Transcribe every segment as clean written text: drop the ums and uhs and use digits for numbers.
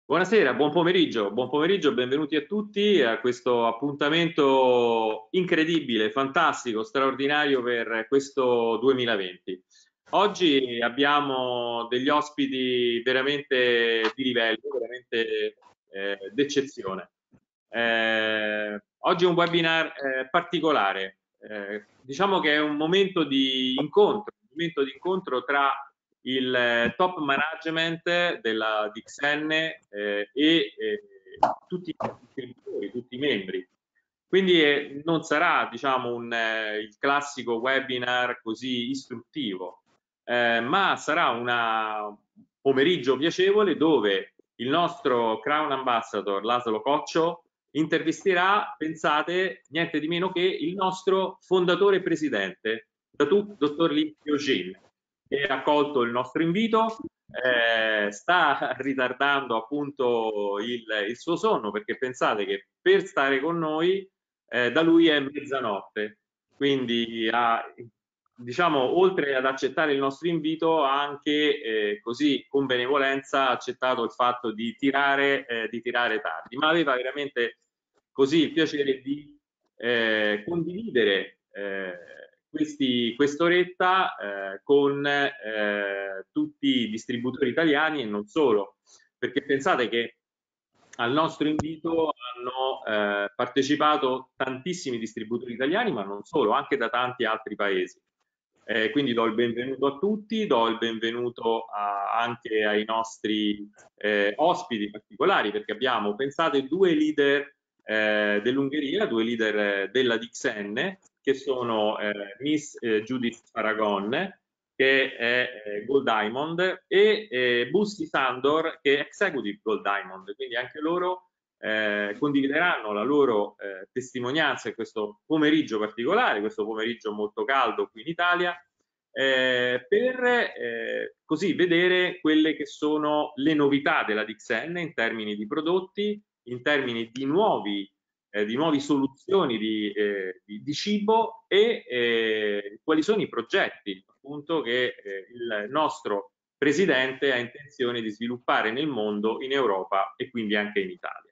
Buonasera, buon pomeriggio, benvenuti a tutti a questo appuntamento incredibile, fantastico, straordinario per questo 2020. Oggi abbiamo degli ospiti veramente di livello, veramente d'eccezione. Oggi è un webinar particolare, diciamo che è un momento di incontro tra il top management della Dixn tutti i distributori, tutti i membri. Quindi non sarà, diciamo, il classico webinar così istruttivo, ma sarà un pomeriggio piacevole dove il nostro Crown Ambassador Laszlo Coccio intervisterà, pensate, niente di meno che il nostro fondatore e presidente, dottor Li Hyojin, che ha accolto il nostro invito, sta ritardando appunto il suo sonno, perché pensate che per stare con noi da lui è mezzanotte, quindi diciamo, oltre ad accettare il nostro invito, ha anche così con benevolenza accettato il fatto di tirare tardi, ma aveva veramente così il piacere di condividere quest'oretta con tutti i distributori italiani e non solo, perché pensate che al nostro invito hanno partecipato tantissimi distributori italiani, ma non solo, anche da tanti altri paesi. Quindi do il benvenuto a tutti, do il benvenuto anche ai nostri ospiti particolari, perché abbiamo, pensate, due leader dell'Ungheria, due leader della Dixn, che sono Miss Judith Aragon, che è Gold Diamond, e Busti Sandor, che è Executive Gold Diamond, quindi anche loro condivideranno la loro testimonianza in questo pomeriggio particolare, questo pomeriggio molto caldo qui in Italia, per così vedere quelle che sono le novità della Dixn in termini di prodotti, in termini di nuove soluzioni di cibo e quali sono i progetti appunto che il nostro presidente ha intenzione di sviluppare nel mondo, in Europa e quindi anche in Italia.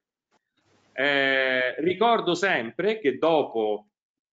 Ricordo sempre che dopo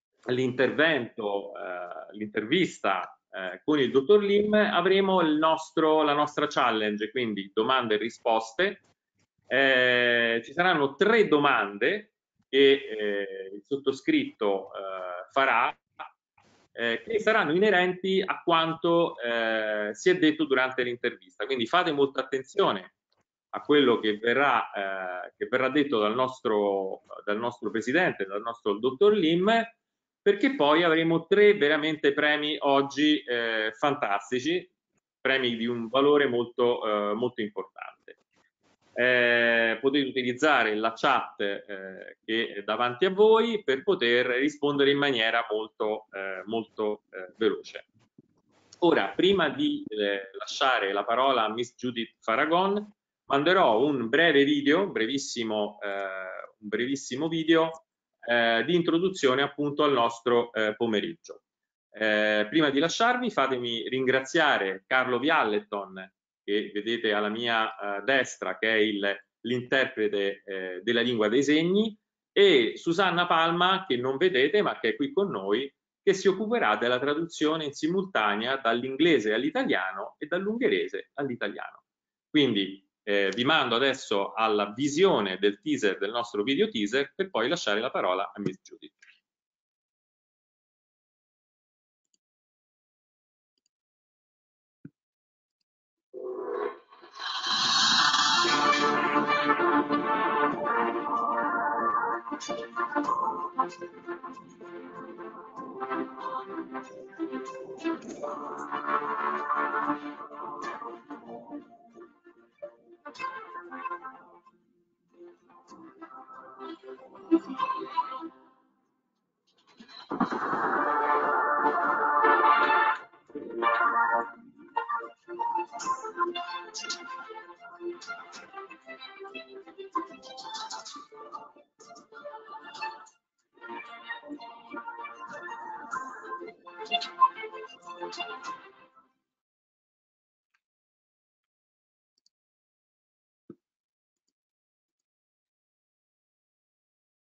l'intervista con il dottor Lim avremo la nostra challenge, quindi domande e risposte. Ci saranno 3 domande che il sottoscritto farà, che saranno inerenti a quanto si è detto durante l'intervista. Quindi fate molta attenzione a quello che verrà detto dal nostro presidente, dal nostro dottor Lim, perché poi avremo 3 veramente premi oggi fantastici, premi di un valore molto importante. Potete utilizzare la chat che è davanti a voi per poter rispondere in maniera molto veloce. Ora, prima di lasciare la parola a Miss Judith Faragon, manderò un breve video, un brevissimo video di introduzione appunto al nostro pomeriggio. Prima di lasciarvi, fatemi ringraziare Carlo Vialleton, che vedete alla mia destra, che è l'interprete della lingua dei segni, e Susanna Palma, che non vedete ma che è qui con noi, che si occuperà della traduzione in simultanea dall'inglese all'italiano e dall'ungherese all'italiano. Quindi vi mando adesso alla visione del teaser, del nostro video teaser, per poi lasciare la parola a Miss Judith.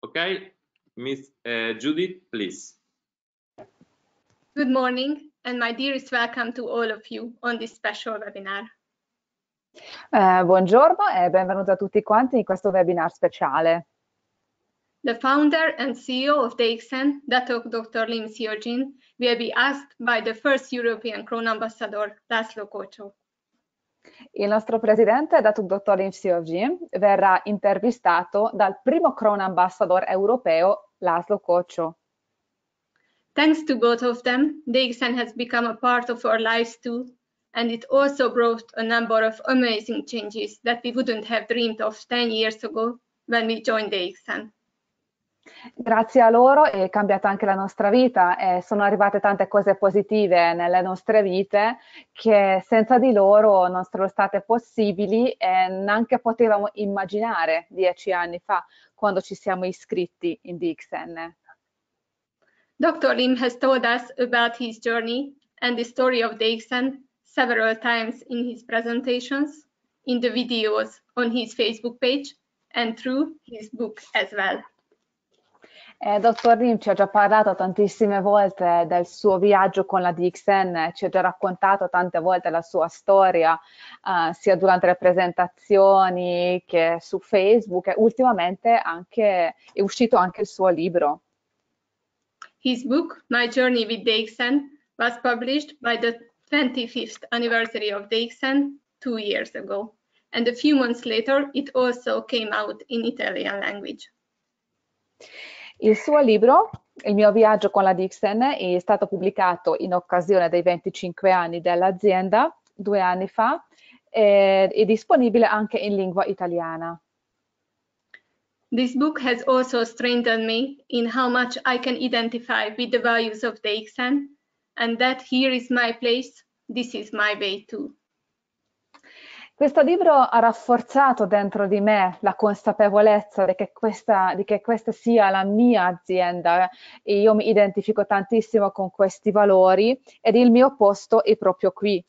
Okay, Miss Judith, please. Good morning, and my dearest welcome to all of you on this special webinar. Buongiorno e benvenuti a tutti quanti in questo webinar speciale. The founder and CEO of DXN, Dr. Lim Seojin, will be asked by the first European Crown Ambassador, Laszlo Kocso. Il nostro presidente, Dr. Lim Seojin, verrà intervistato dal primo Crown Ambassador europeo, Laszlo Kocso. Thanks to both of them, DXN has become a part of our lives too, and it also brought a number of amazing changes that we wouldn't have dreamed of 10 years ago when we joined DXN. Grazie a loro è cambiata anche la nostra vita e sono arrivate tante cose positive nelle nostre vite che senza di loro non sarebbero state possibili e neanche potevamo immaginare 10 anni fa quando ci siamo iscritti in DXN. Dr. Lim has told us about his journey and the story of DXN several times in his presentations, in the videos on his Facebook page, and through his book as well. Dottor Lim ci ha già parlato tantissime volte del suo viaggio con la DXN, ci ha già raccontato tante volte la sua storia, sia durante le presentazioni che su Facebook e ultimamente è uscito anche il suo libro. His book, My Journey with DXN, was published by the 25th anniversary of DXN 2 years ago, and a few months later it also came out in Italian language. Il suo libro, Il mio viaggio con la DXN, è stato pubblicato in occasione dei 25 anni dell'azienda 2 anni fa e è disponibile anche in lingua italiana. This book has also strengthened me in how much I can identify with the values of DXN, and that here is my place, this is my way too. Questo libro ha rafforzato dentro di me la consapevolezza di che questa sia la mia azienda e io mi identifico tantissimo con questi valori ed il mio posto è proprio qui.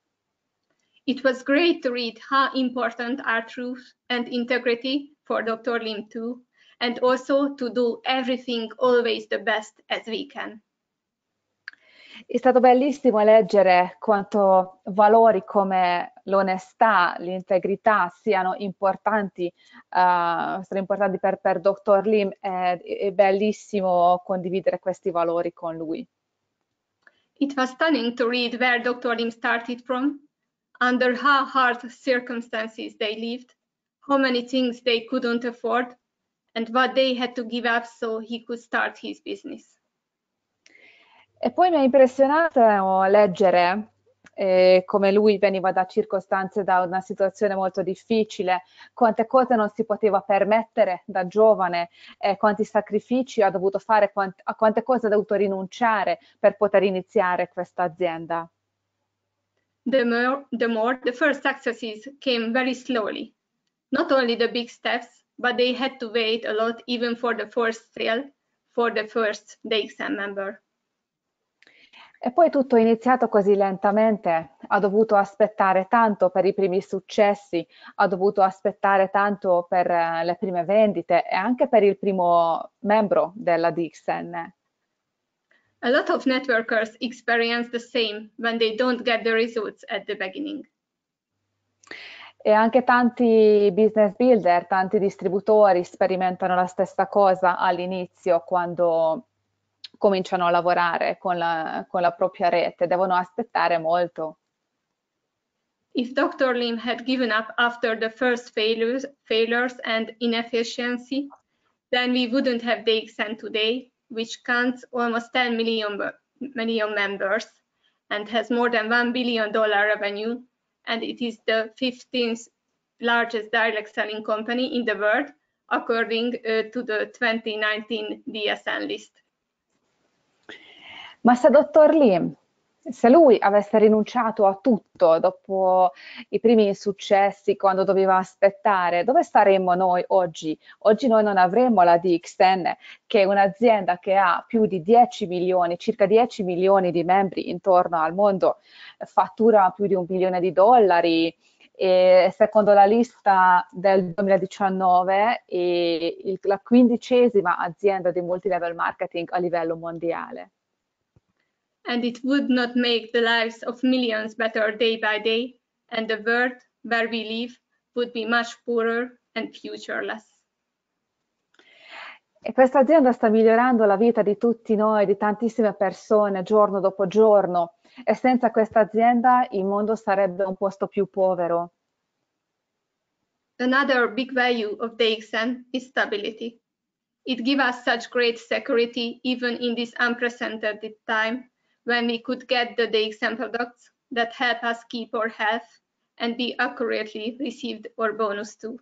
It was great to read how important are truth and integrity for Dr. Lim too, and also to do everything always the best as we can. È stato bellissimo leggere quanto valori come l'onestà, l'integrità siano importanti per Dr. Lim. È bellissimo condividere questi valori con lui. It was stunning to read where Dr. Lim started from, under how hard circumstances they lived, how many things they couldn't afford, and what they had to give up so he could start his business. E poi mi ha impressionato leggere come lui veniva da circostanze, da una situazione molto difficile, quante cose non si poteva permettere da giovane, quanti sacrifici ha dovuto fare, a quante cose ha dovuto rinunciare per poter iniziare questa azienda. The first successes came very slowly. Not only the big steps, but they had to wait a lot even for the first sale, for the first DXN member. E poi tutto è iniziato così lentamente, ha dovuto aspettare tanto per i primi successi, ha dovuto aspettare tanto per le prime vendite e anche per il primo membro della DXN. A lot of networkers experience the same when they don't get the results at the beginning. E anche tanti business builder, tanti distributori sperimentano la stessa cosa all'inizio quando cominciano a lavorare con la propria rete, devono aspettare molto. If Dr. Lim had given up after the first failures and inefficiency, then we wouldn't have DXN today, which counts almost 10 million members and has more than $1 billion revenue, and it is the 15th largest direct selling company in the world, according to the 2019 DSN list. Ma se Dottor Lim, se lui avesse rinunciato a tutto dopo i primi insuccessi, quando doveva aspettare, dove saremmo noi oggi? Oggi noi non avremmo la DXN, che è un'azienda che ha più di 10 milioni, circa 10 milioni di membri intorno al mondo, fattura più di $1 bilione e secondo la lista del 2019 è la 15ª azienda di multilevel marketing a livello mondiale. And it would not make the lives of millions better day by day, and the world where we live would be much poorer and futureless. E questa azienda sta migliorando la vita di tutti noi, di tantissime persone, giorno dopo giorno, e senza questa azienda il mondo sarebbe un posto più povero. Another big value of DXN is stability. It gives us such great security even in this unprecedented time when we could get the DXN products that help us keep our health and be accurately received our bonus too.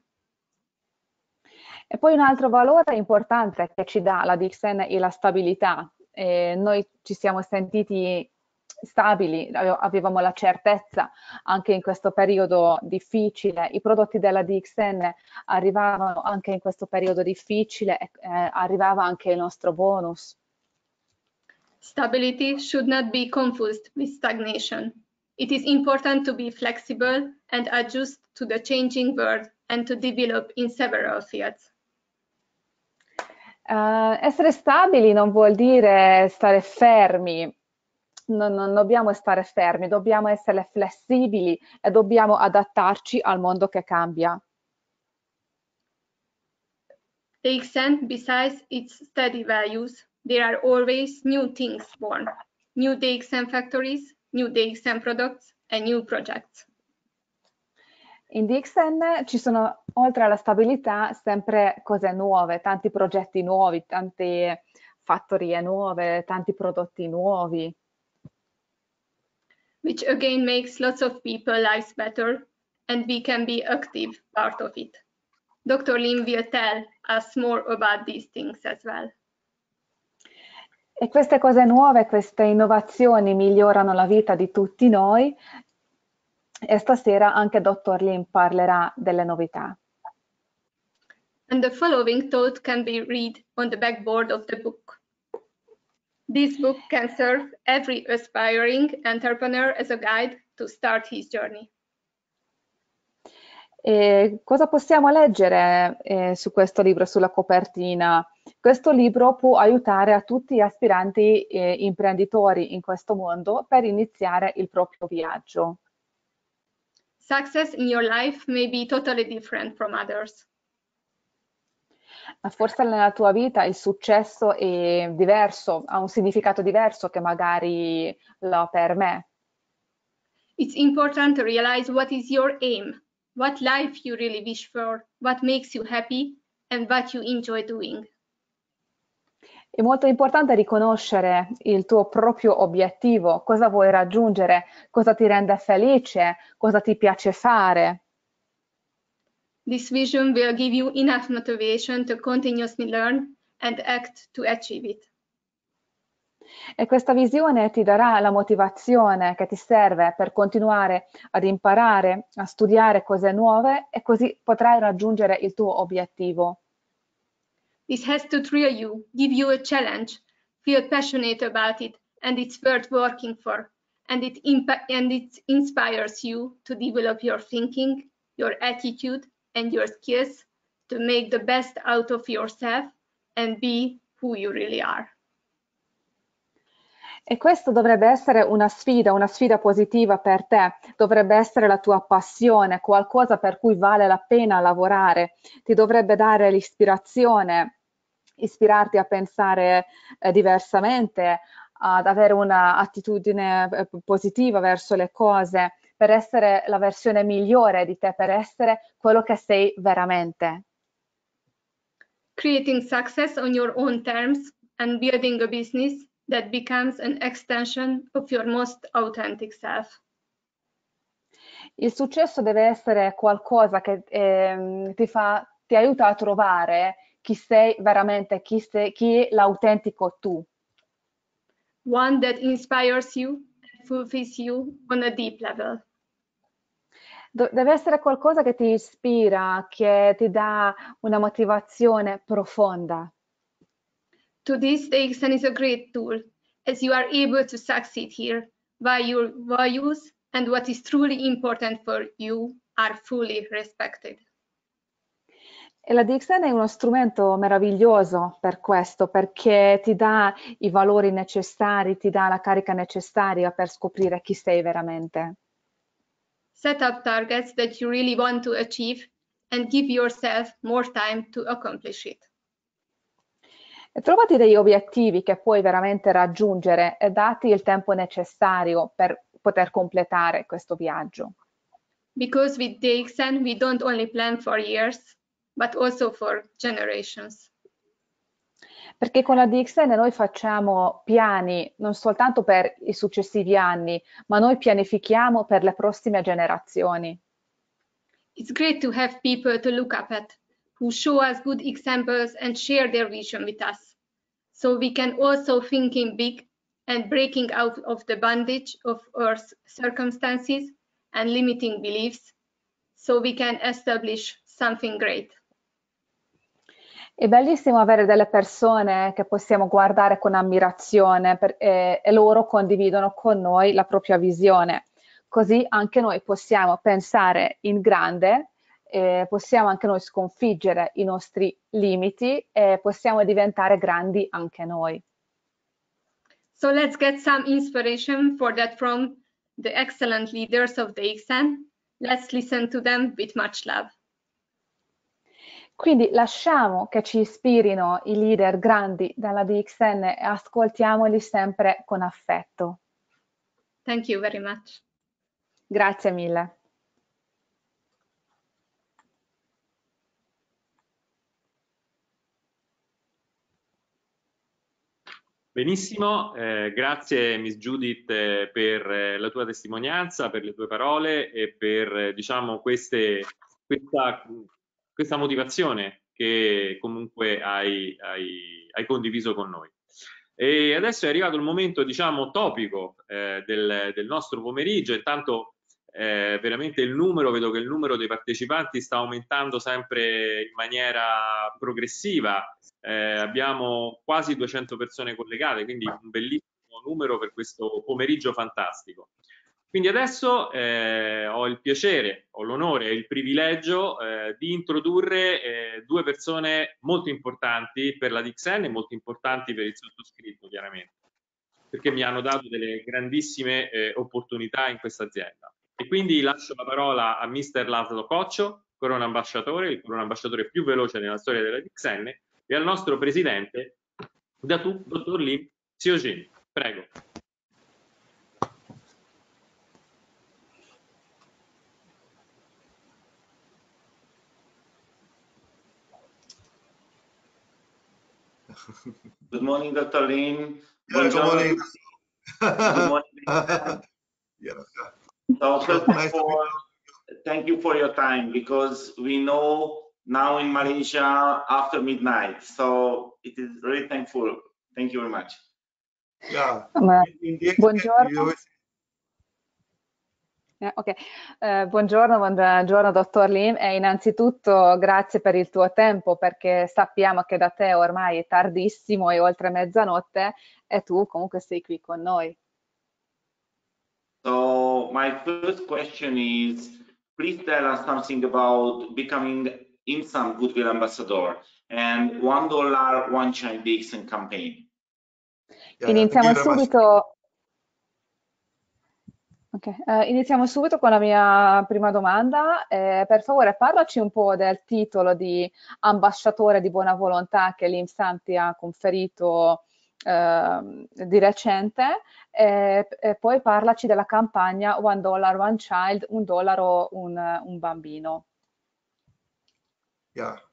E poi un altro valore importante che ci dà la DXN è la stabilità. Noi ci siamo sentiti stabili, avevamo la certezza anche in questo periodo difficile. I prodotti della DXN arrivavano anche in questo periodo difficile e arrivava anche il nostro bonus. Stability should not be confused with stagnation. It is important to be flexible and adjust to the changing world and to develop in several fields. Essere stabili non vuol dire stare fermi. Non dobbiamo stare fermi, dobbiamo essere flessibili e dobbiamo adattarci al mondo che cambia. DXN, besides its steady values, there are always new things born, new DXN factories, new DXN products, and new projects. In DXN ci sono, oltre alla stabilità, sempre cose nuove, tanti progetti nuovi, tante fattorie nuove, tanti prodotti nuovi. Which again makes lots of people's lives better, and we can be active part of it. Dr. Lim will tell us more about these things as well. E queste cose nuove, queste innovazioni migliorano la vita di tutti noi e stasera anche Dr. Lim parlerà delle novità. And the following thought can be read on the backboard of the book. This book can serve every aspiring entrepreneur as a guide to start his journey. E cosa possiamo leggere su questo libro, sulla copertina? Questo libro può aiutare a tutti gli aspiranti imprenditori in questo mondo per iniziare il proprio viaggio. Success in your life may be totally different from others. Ma forse nella tua vita il successo è diverso, ha un significato diverso che magari l'ha per me. It's important to realize what is your aim, what life you really wish for, what makes you happy, and what you enjoy doing. È molto importante riconoscere il tuo proprio obiettivo, cosa vuoi raggiungere, cosa ti rende felice, cosa ti piace fare. This vision will give you enough motivation to continuously learn and act to achieve it. E questa visione ti darà la motivazione che ti serve per continuare ad imparare, a studiare cose nuove e così potrai raggiungere il tuo obiettivo. This has to thrill you, give you a challenge, feel passionate about it, and it's worth working for. And it inspires you to develop your thinking, your attitude, and your skills to make the best out of yourself and be who you really are. E questo dovrebbe essere una sfida positiva per te, dovrebbe essere la tua passione, qualcosa per cui vale la pena lavorare, ti dovrebbe dare l'ispirazione, ispirarti a pensare diversamente, ad avere un'attitudine positiva verso le cose, per essere la versione migliore di te, per essere quello che sei veramente. Creating success on your own terms and building a business that becomes an extension of your most authentic self. Il successo deve essere qualcosa che ti aiuta a trovare chi sei veramente, chi è l'autentico tu. One that inspires you and fulfills you on a deep level. Deve essere qualcosa che ti ispira, che ti dà una motivazione profonda. To this, DXN is a great tool, as you are able to succeed here by your values and what is truly important for you are fully respected. E la DXN è uno strumento meraviglioso per questo, perché ti dà i valori necessari, ti dà la carica necessaria per scoprire chi sei veramente. Set up targets that you really want to achieve and give yourself more time to accomplish it. E trovati degli obiettivi che puoi veramente raggiungere e dati il tempo necessario per poter completare questo viaggio. Because with DXN we don't only plan for years, but also for generations. Perché con la DXN noi facciamo piani non soltanto per i successivi anni, ma noi pianifichiamo per le prossime generazioni. It's great to have people to look up at, who show us good examples and share their vision with us. So we can also think in big and breaking out of the bondage of our circumstances and limiting beliefs, so we can establish something great. È bellissimo avere delle persone che possiamo guardare con ammirazione e loro condividono con noi la propria visione. Così anche noi possiamo pensare in grande, possiamo anche noi sconfiggere i nostri limiti e possiamo diventare grandi anche noi. So let's get some inspiration for that from the excellent leaders of DXN. Let's listen to them with much love. Quindi lasciamo che ci ispirino i leader grandi dalla DXN e ascoltiamoli sempre con affetto. Thank you very much. Grazie mille. Benissimo, grazie Miss Judith per la tua testimonianza, per le tue parole e per diciamo questa motivazione che comunque hai condiviso con noi. E adesso è arrivato il momento diciamo topico del nostro pomeriggio. Intanto veramente vedo che il numero dei partecipanti sta aumentando sempre in maniera progressiva. Abbiamo quasi 200 persone collegate, quindi un bellissimo numero per questo pomeriggio fantastico. Quindi adesso ho il piacere, ho l'onore e il privilegio di introdurre due persone molto importanti per la DXN e molto importanti per il sottoscritto, chiaramente, perché mi hanno dato delle grandissime opportunità in questa azienda. E quindi lascio la parola a Mr. Laszlo Coccio, Corona Ambasciatore, il Corona Ambasciatore più veloce nella storia della DXN, e al nostro presidente, Dr. Lim Xiaojin. Prego. Good morning, Dr. Lim. Yeah, good morning. Good morning. Yeah. So first of all, thank you for your time, because we know now in Malaysia after midnight, so it is really thankful. Thank you very much. Yeah. Buongiorno. Buongiorno dottor Lim, e innanzitutto grazie per il tuo tempo, perché sappiamo che da te ormai è tardissimo, è oltre mezzanotte e tu comunque sei qui con noi. So my first question is, please tell us something about becoming IMSAM Goodwill Ambassador and $1 One Child DXN campaign. Iniziamo subito. Iniziamo subito con la mia prima domanda. Per favore, parlaci un po' del titolo di ambasciatore di buona volontà che l'IMSAM ti ha conferito di recente, e poi parlaci della campagna $1 One Child, $1 un bambino. Yeah.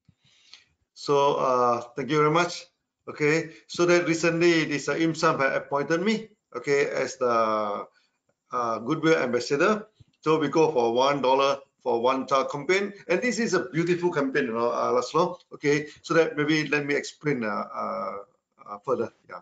So thank you very much. Okay. So that recently this IMSAM appointed me, okay, as the Goodwill Ambassador. So we go for $1 for one child campaign, and this is a beautiful campaign, you know, Laszlo. Okay, so that maybe let me explain further. Yeah.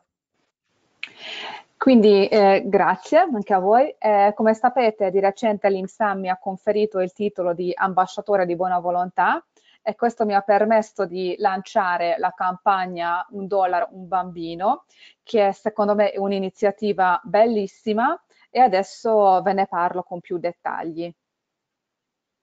Quindi grazie anche a voi. Come sapete, di recente l'IMSAM mi ha conferito il titolo di ambasciatore di buona volontà, e questo mi ha permesso di lanciare la campagna $1 un bambino, che secondo me è un'iniziativa bellissima, e adesso ve ne parlo con più dettagli.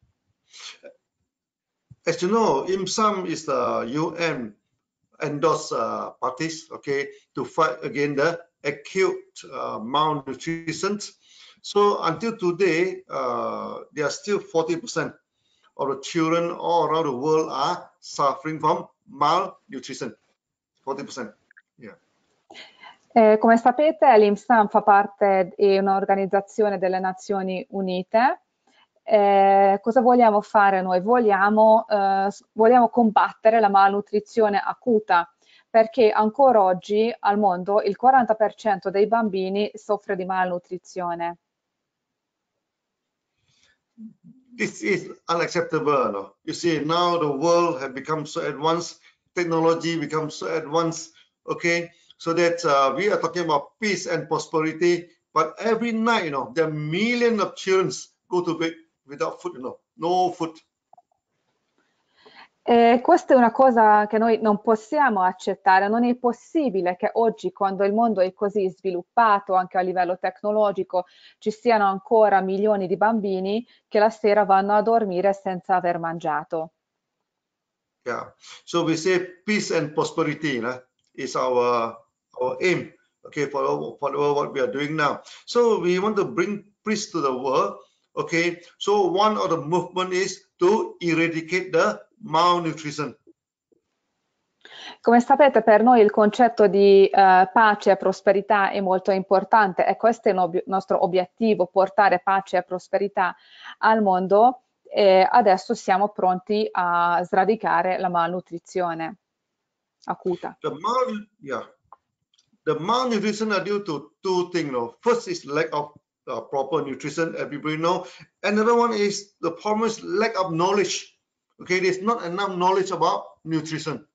As you know, IMSAM is the UN endorsed parties, okay, to fight against the acute malnutrition. So until today, there are still 40% of the children all around the world are suffering from malnutrition. 40%. Yeah. Come sapete, l'IMSAM fa parte di un'organizzazione delle Nazioni Unite. Cosa vogliamo fare noi? Vogliamo combattere la malnutrizione acuta, perché ancora oggi al mondo il 40% dei bambini soffre di malnutrizione. This is unacceptable. No? You see, now the world has become so advanced, technology becomes so advanced, okay? So that we are talking about peace and prosperity, but every night, there are millions of children go to bed without food, no food. Questa è una cosa che noi non possiamo accettare. Non è possibile che oggi, quando il mondo è così sviluppato anche a livello tecnologico, ci siano ancora milioni di bambini che la sera vanno a dormire senza aver mangiato. Yeah, so we say peace and prosperity is our aim, okay, for what we are doing now. So we want to bring peace to the world, okay. So one of the movement is to eradicate the malnutrition. Come sapete, per noi il concetto di pace e prosperità è molto importante e questo è il nostro obiettivo, portare pace e prosperità al mondo, e adesso siamo pronti a sradicare la malnutrizione acuta. The malnutrition are due to two things. First is lack of proper nutrition, everybody know. Another one is the problem is lack of knowledge. Okay, there's not enough knowledge about nutrition.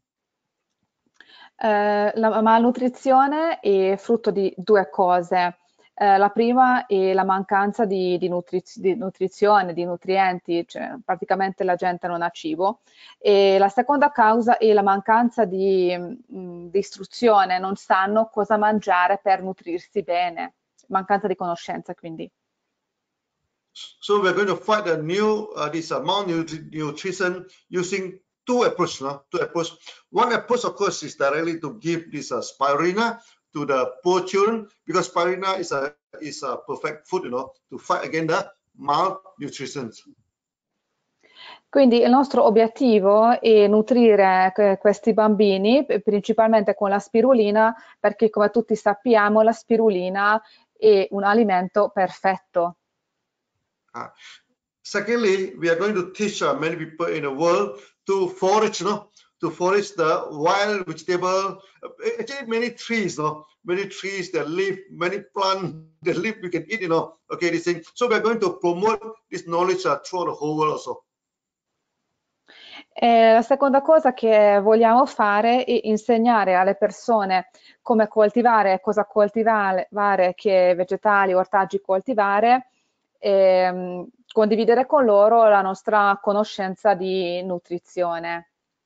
La malnutrizione è frutto di due cose. La prima è la mancanza di nutrizione, di nutrienti, cioè praticamente la gente non ha cibo. E la seconda causa è la mancanza di istruzione, non sanno cosa mangiare per nutrirsi bene, mancanza di conoscenza quindi. So we're going to fight the new this malnutrition using two approaches. One approach, of course, is directly to give this spirulina to the poor children, because spirulina is a perfect food, to fight against the malnutrition. Quindi il nostro obiettivo è nutrire questi bambini principalmente con la spirulina, perché come tutti sappiamo la spirulina è un alimento perfetto. Secondly, we are going to teach many people in the world to forage, to forage the wild vegetable, actually many trees, many trees that live, many plants that live, we can eat, okay, this thing. So we are going to promote this knowledge throughout the whole world also. La seconda cosa che vogliamo fare è insegnare alle persone come coltivare, cosa coltivare, che vegetali, ortaggi coltivare, e condividere con loro la nostra conoscenza di nutrizione.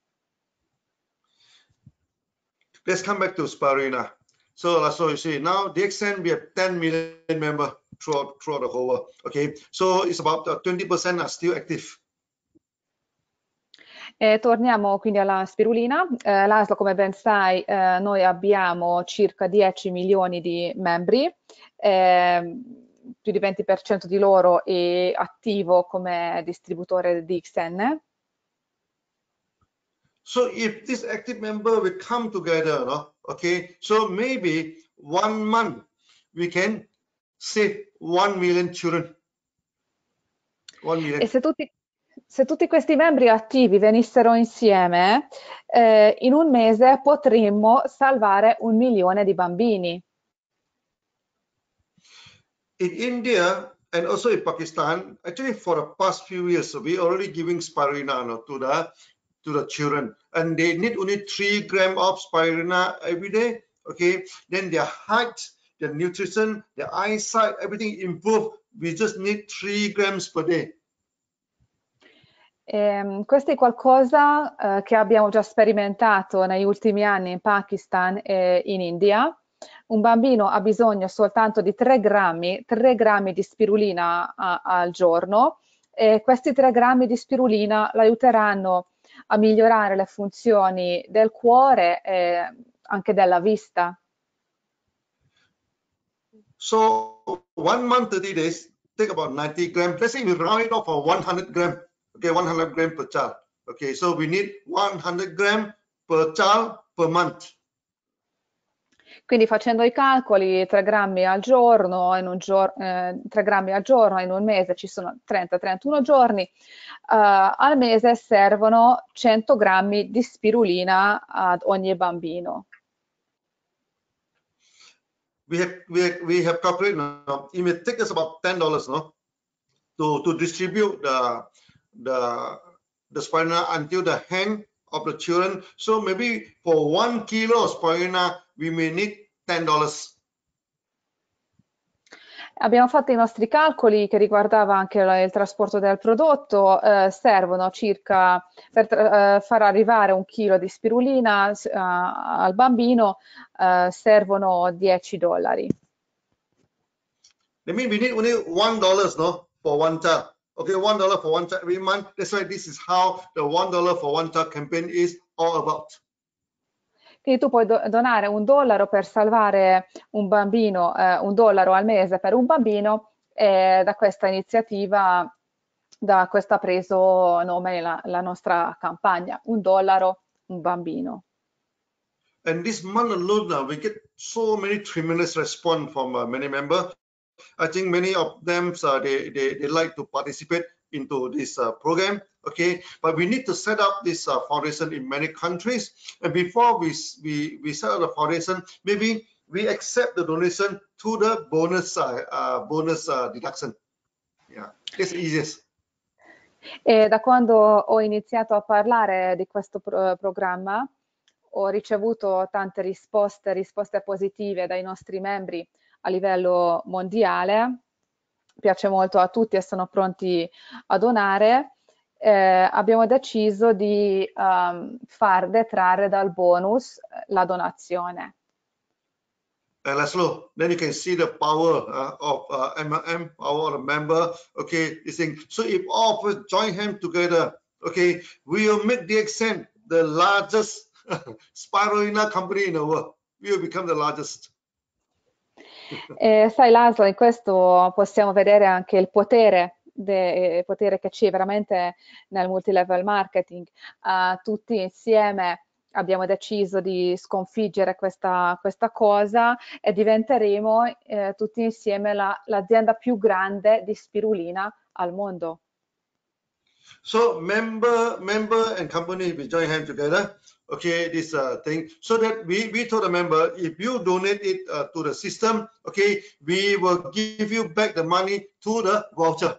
Let's come back to spirulina. So you see, now the extent we have 10 million members throughout the whole world. Okay, so it's about 20% are still active. Torniamo quindi alla spirulina. Laszlo, come ben sai, noi abbiamo circa 10 milioni di membri, più di 20% di loro è attivo come distributore di XN. So if this active member will come together, okay, so maybe 1 month we can save 1 million children. 1 million. E se tutti questi membri attivi venissero insieme, in un mese potremmo salvare 1 milione di bambini. In India and also in Pakistan, actually for the past few years, we already giving spirulina to the children, and they need only 3 grams of spirulina every day. Okay, then their height, their nutrition, their eyesight, everything improve. We just need 3 grams per day. Questo è qualcosa che abbiamo già sperimentato negli ultimi anni in Pakistan e in India. Un bambino ha bisogno soltanto di 3 grammi di spirulina al giorno, e questi 3 grammi di spirulina l'aiuteranno a migliorare le funzioni del cuore e anche della vista. So 1 month, 30 days, take about 90 grams. Let's say we round it off for 100 grams. Okay, 100 grams per child. Okay, so we need 100 grams per child per month. Quindi facendo i calcoli, 3 grammi al giorno, 3 grammi al giorno in un mese ci sono 30-31 giorni, al mese servono 100 grammi di spirulina ad ogni bambino. We have calculated now. It may take us about $10, no, to distribute the spirulina until the hand of the children. So maybe for 1 kilo of spirulina, we may need $10. Abbiamo fatto i nostri calcoli che riguardava anche il trasporto del prodotto, servono circa, per far arrivare 1 chilo di spirulina al bambino, servono $10. That means we need only $1, no, for 1 child. Okay, $1 for 1 child every month. That's why this is how the $1 for 1 child campaign is all about. Quindi tu puoi donare $1 per salvare un bambino, $1 al mese per un bambino, e da questa iniziativa, da questo ha preso nome la nostra campagna, $1 un bambino. And this month alone, we get so many tremendous response from many members. I think many of them they like to participate into this program. Okay, but we need to set up this foundation in many countries. And before we set up the foundation, maybe we accept the donation to the bonus deduction. Yeah, it's easiest. E da quando ho iniziato a parlare di questo programma, ho ricevuto tante risposte positive dai nostri membri a livello mondiale. Piace molto a tutti e sono pronti a donare. Abbiamo deciso di far detrarre dal bonus la donazione. Laszlo, then you can see the power of MLM, power of the member. Okay, this thing. So if all of us join hands together, okay, we will make DXN the largest spirulina company in the world. We will become the largest. Sai Laszlo, in questo possiamo vedere anche il potere che c'è veramente nel multilevel marketing. Tutti insieme abbiamo deciso di sconfiggere questa cosa e diventeremo tutti insieme l'azienda più grande di spirulina al mondo. So member and company, we join hands together. Okay, this thing, so that we told the member, if you donate it to the system, okay, we will give you back the money to the voucher.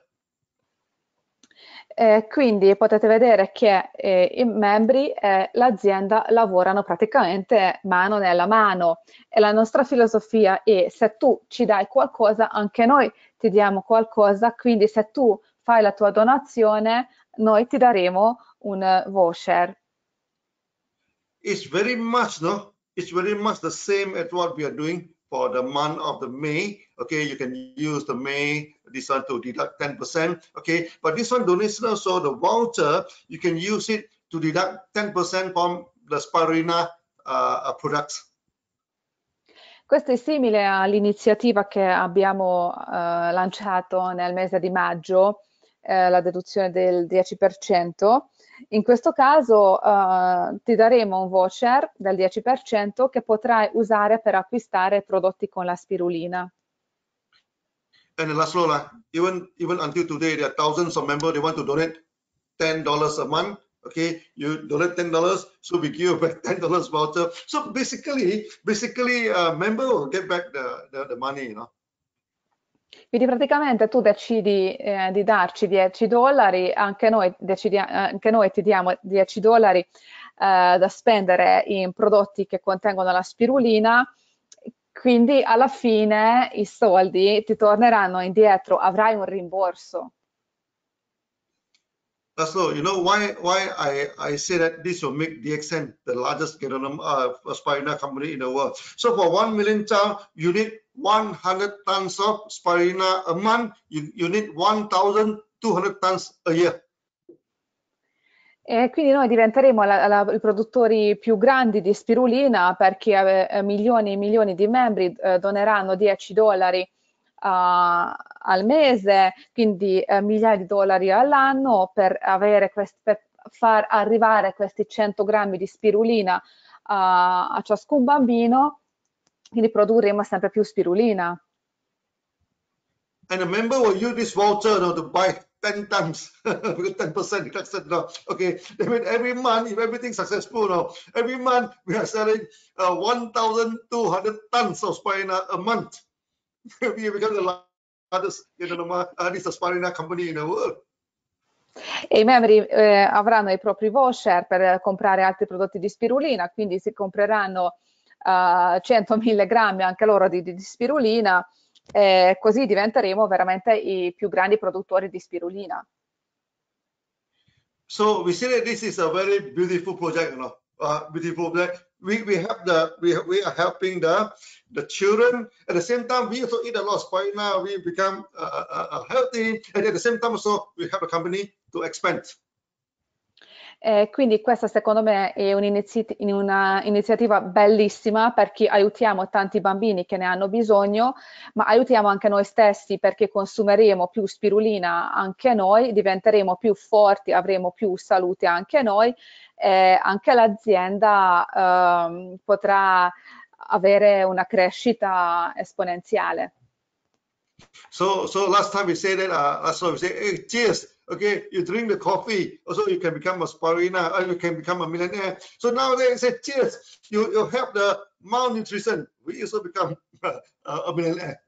Quindi potete vedere che i membri e l'azienda lavorano praticamente mano nella mano, e la nostra filosofia è: se tu ci dai qualcosa, anche noi ti diamo qualcosa. Quindi se tu fai la tua donazione, noi ti daremo un voucher. It's very much, no? It's very much the same as what we are doing for the month of the May. Okay, you can use the May, this one to deduct 10%. Okay, but this one donation also, the voucher, you can use it to deduct 10% from the spirulina products. Questo è simile all'iniziativa che abbiamo lanciato nel mese di maggio, la deduzione del 10%. In questo caso ti daremo un voucher del 10% che potrai usare per acquistare prodotti con la spirulina. And Laszlo, even until today, there are thousands of members, they want to donate $10 a month. Okay, you donate $10, so we give you back $10 voucher. So basically, member will get back the money, you know. Quindi praticamente tu decidi di darci $10, anche noi ti diamo $10 da spendere in prodotti che contengono la spirulina, quindi alla fine i soldi ti torneranno indietro, avrai un rimborso. So you know why I say that this will make DXN the largest spirulina company in the world. So for 1 million child, you need 100 tons of spirulina a month. You need 1,200 200 tons a year. E quindi noi diventeremo i produttori più grandi di spirulina, perché milioni e milioni di membri doneranno $10 al mese, quindi migliaia di dollari all'anno per far arrivare questi 100 grammi di spirulina a ciascun bambino, quindi produrremo sempre più spirulina. And a member will use this voucher to buy 10 tons because 10% deduction now. Okay, that means every month, if everything successful now, every month we are selling 1,200 tons of spirulina a month. We become the largest spirulina company in the world. E i membri avranno i propri voucher per comprare altri prodotti di spirulina, quindi si compreranno 100.000 grammi anche loro di spirulina, così diventeremo veramente i più grandi produttori di spirulina. So we see that this is a very beautiful project, you know, beautiful project. We are helping the children. At the same time, we also eat a lot of spirulina. We become healthy, and at the same time, also we help the company to expand. Quindi questa secondo me è un'iniziativa bellissima, perché aiutiamo tanti bambini che ne hanno bisogno, ma aiutiamo anche noi stessi, perché consumeremo più spirulina anche noi, diventeremo più forti, avremo più salute anche noi, anche l'azienda potrà avere una crescita esponenziale. So last time we said that, hey, cheers. Okay, you drink the coffee, also you can become a spirulina, or you can become a millionaire. So now they say, cheers, you help the malnutrition. We also become a millionaire.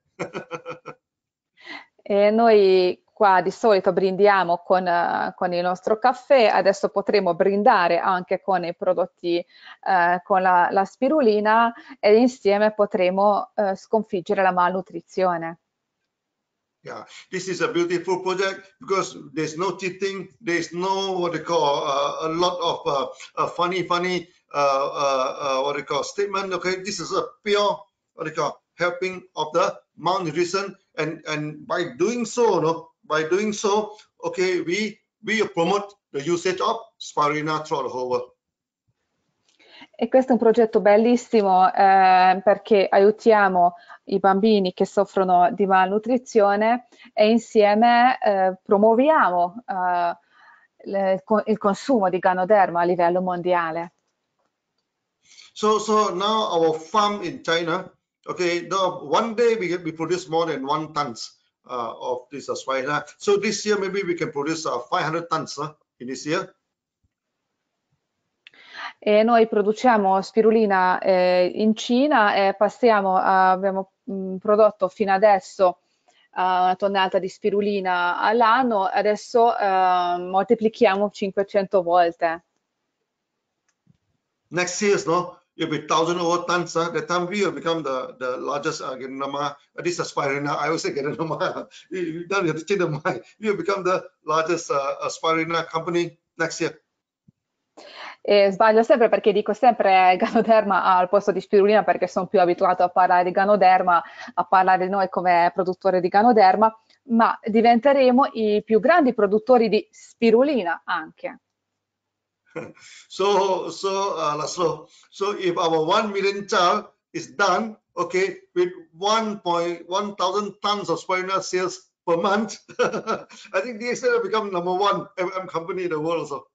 E noi qua di solito brindiamo con il nostro caffè, adesso potremo brindare anche con i prodotti, con la spirulina, e insieme potremo sconfiggere la malnutrizione. Yeah, this is a beautiful project because there's no cheating, there's no what they call a lot of funny what they call statement. Okay, this is a pure what they call helping of the malnutrition, and by doing so, okay, we promote the usage of spirulina throughout the whole world. E questo è un progetto bellissimo, perché aiutiamo i bambini che soffrono di malnutrizione e insieme promuoviamo il consumo di Ganoderma a livello mondiale. So now our farm in China, okay, one day we produce more than 1 tons of this spirulina. So this year maybe we can produce 500 tons in this year. E noi produciamo spirulina in Cina e abbiamo prodotto fino adesso una tonnellata di spirulina all'anno, adesso moltiplichiamo 500 volte. Next year, no, it'll be 1,000 over tons. That time we will become the largest Ganoderma. This is spirulina. I always say Ganoderma. We don't have to change the mind. We will become the largest spirulina company next year. E sbaglio sempre, perché dico sempre Ganoderma al posto di spirulina, perché sono più abituato a parlare di Ganoderma, a parlare di noi come produttore di Ganoderma, ma diventeremo i più grandi produttori di spirulina anche. So if our 1 million child is done, okay, with 1,000 tons of spirulina sales per month, I think DXL will become #1 MM company in the world also.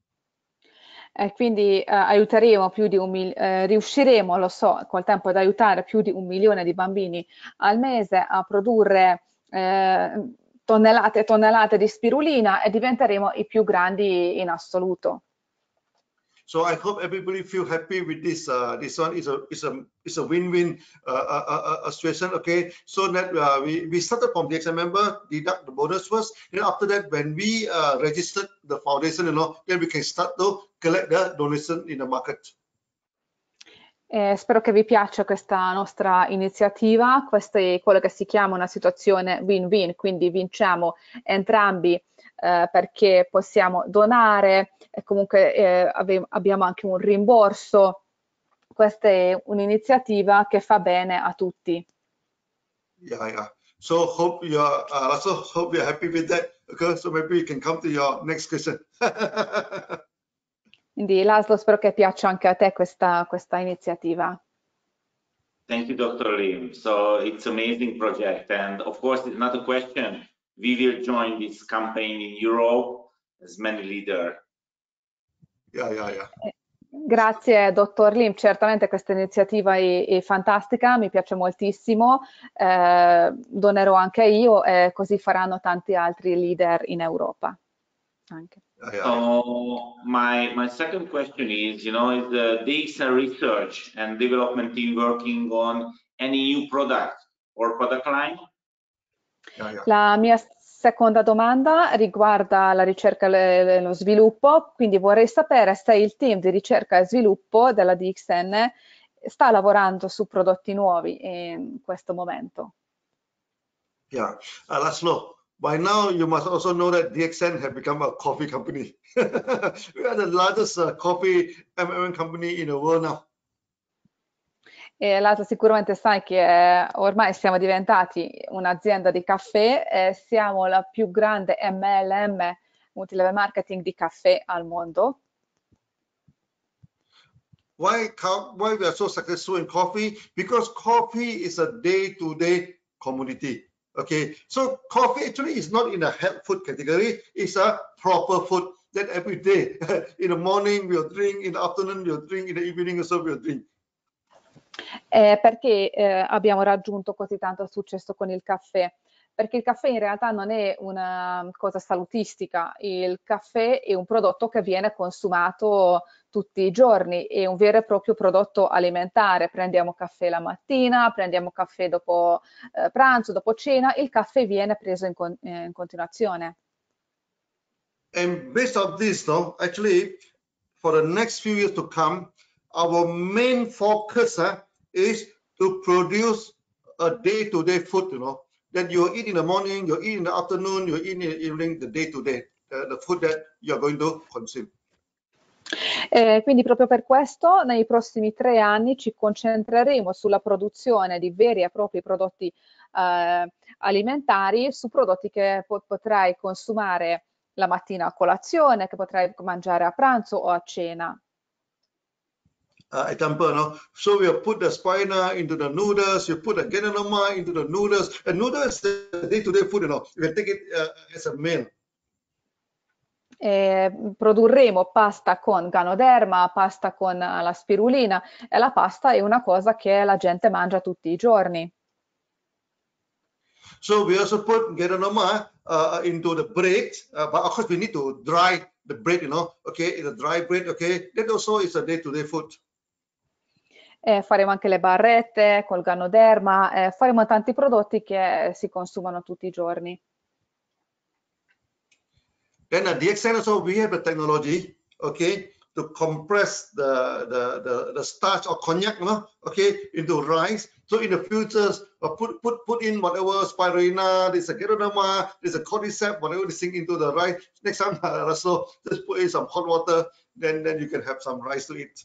Quindi aiuteremo riusciremo, lo so, col tempo ad aiutare più di 1 milione di bambini al mese a produrre tonnellate e tonnellate di spirulina, e diventeremo i più grandi in assoluto. So I hope everybody feel happy with this. This one is a win-win situation. Okay, so that we started from DXL member, deduct the bonus first. Then after that, when we registered the foundation, then we can start to collect the donation in the market. Spero che vi piaccia questa nostra iniziativa. Questa è quello che si chiama una situazione win-win, quindi vinciamo entrambi, perché possiamo donare e comunque abbiamo anche un rimborso. Questa è un'iniziativa che fa bene a tutti. Yeah. So hope you're also hope you're happy with that. Okay, so maybe you can come to your next question. Quindi Laszlo, spero che piaccia anche a te questa iniziativa. Thank you, Dr. Lim. So it's amazing project, and of course, it's not a question. We will join this campaign in Europe as many leaders. Yeah. Grazie, dottor Lim. Certamente questa iniziativa è fantastica, mi piace moltissimo. Donerò anche io e così faranno tanti altri leader in Europa. Anche. So my second question is, is the DXN research and development team working on any new product or product line? Yeah. La mia seconda domanda riguarda la ricerca e lo sviluppo, quindi vorrei sapere se il team di ricerca e sviluppo della DXN sta lavorando su prodotti nuovi in questo momento. Yeah, Laszlo, by now you must also know that DXN have become a coffee company. We are the largest coffee MMM company in the world now. E Laszlo, sicuramente sai che ormai siamo diventati un'azienda di caffè e siamo la più grande MLM, multilevel marketing di caffè al mondo. Why we are so successful in coffee? Because coffee is a day-to-day commodity. Okay, so coffee actually is not in a health food category. It's a proper food that every day, in the morning we'll drink, in the afternoon we'll drink, in the evening also we'll drink. Perché abbiamo raggiunto così tanto successo con il caffè? Perché il caffè in realtà non è una cosa salutistica, il caffè è un prodotto che viene consumato tutti i giorni, è un vero e proprio prodotto alimentare. Prendiamo caffè la mattina, prendiamo caffè dopo pranzo, dopo cena, il caffè viene preso in continuazione. And based on this, actually, for the next few years to come, our main focus is to produce a day-to-day food, that you eat in the morning, you eat in the afternoon, you eat in the evening, the day-to-day, the food that you are going to consume. Quindi proprio per questo nei prossimi 3 anni ci concentreremo sulla produzione di veri e propri prodotti alimentari, su prodotti che potrai consumare la mattina a colazione, che potrai mangiare a pranzo o a cena. Example, so we put the spina into the noodles, you put the Ganoderma into the noodles, and noodles is a day-to-day food, you can take it as a meal. Produrremo pasta con Ganoderma, pasta con la spirulina, e la pasta è una cosa che la gente mangia tutti i giorni. So we also put Ganoderma into the bread, but of course we need to dry the bread, okay, the dry bread, okay, that also is a day-to-day food. Faremo anche le barrette col Ganoderma, faremo tanti prodotti che si consumano tutti i giorni. Then at DXN also we have the technology, okay, to compress the starch or cognac, okay, into rice. So in the future, put in whatever spirulina, there's a Ganoderma, there's a cordyceps, whatever this thing into the rice. Next time, also just put in some hot water, then you can have some rice to eat.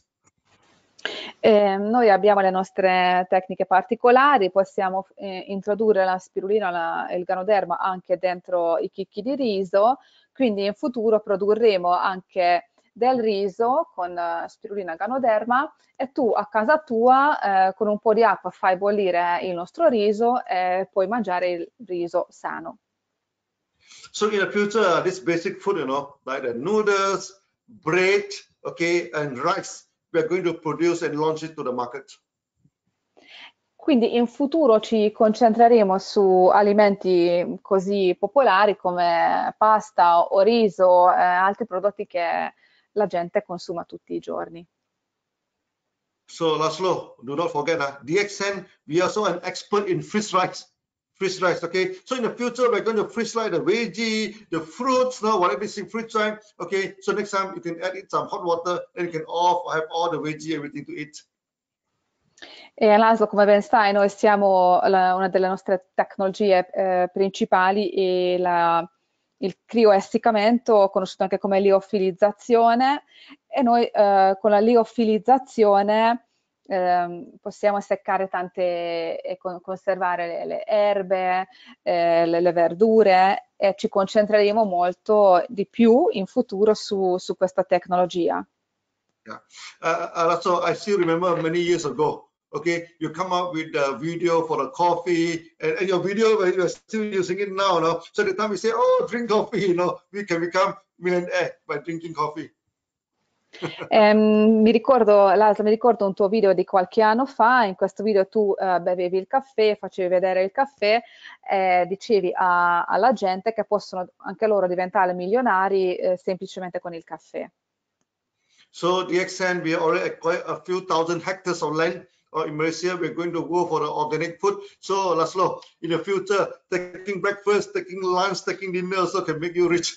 Noi abbiamo le nostre tecniche particolari, possiamo introdurre la spirulina e il Ganoderma anche dentro i chicchi di riso, quindi in futuro produrremo anche del riso con spirulina e Ganoderma e tu a casa tua con un po' di acqua fai bollire il nostro riso e puoi mangiare il riso sano. So in the future, this basic food, like the noodles, bread, okay, and rice, we are going to produce and launch it to the market. Quindi in futuro ci concentreremo su alimenti così popolari come pasta o riso e altri prodotti che la gente consuma tutti i giorni. So Laszlo, do not forget, DXN, we are also an expert in freeze rice. Freeze rice, okay? So in the future, we're going to freeze rice, the veggie, the fruits, whatever is in freeze rice, okay? So next time you can add in some hot water and you can have all the veggie, everything to eat. E Laszlo, come ben sai, noi siamo una delle nostre tecnologie principali è il crioessiccamento, conosciuto anche come liofilizzazione, e noi con la liofilizzazione possiamo seccare tante e conservare le erbe, le verdure, e ci concentreremo molto di più in futuro su questa tecnologia. Yeah. So I still remember many years ago, okay, you come up with a video for a coffee, and your video, you are still using it now, no? So the time we say, oh, drink coffee, you know, we can become millionaire by drinking coffee. mi ricordo un tuo video di qualche anno fa. In questo video tu bevevi il caffè, facevi vedere il caffè, dicevi alla gente che possono anche loro diventare milionari semplicemente con il caffè. So DXN, we already acquired a few thousand hectares of land. In Malaysia, we're going to go for the organic food. So Laszlo, in the future, taking breakfast, taking lunch, taking dinner also can make you rich.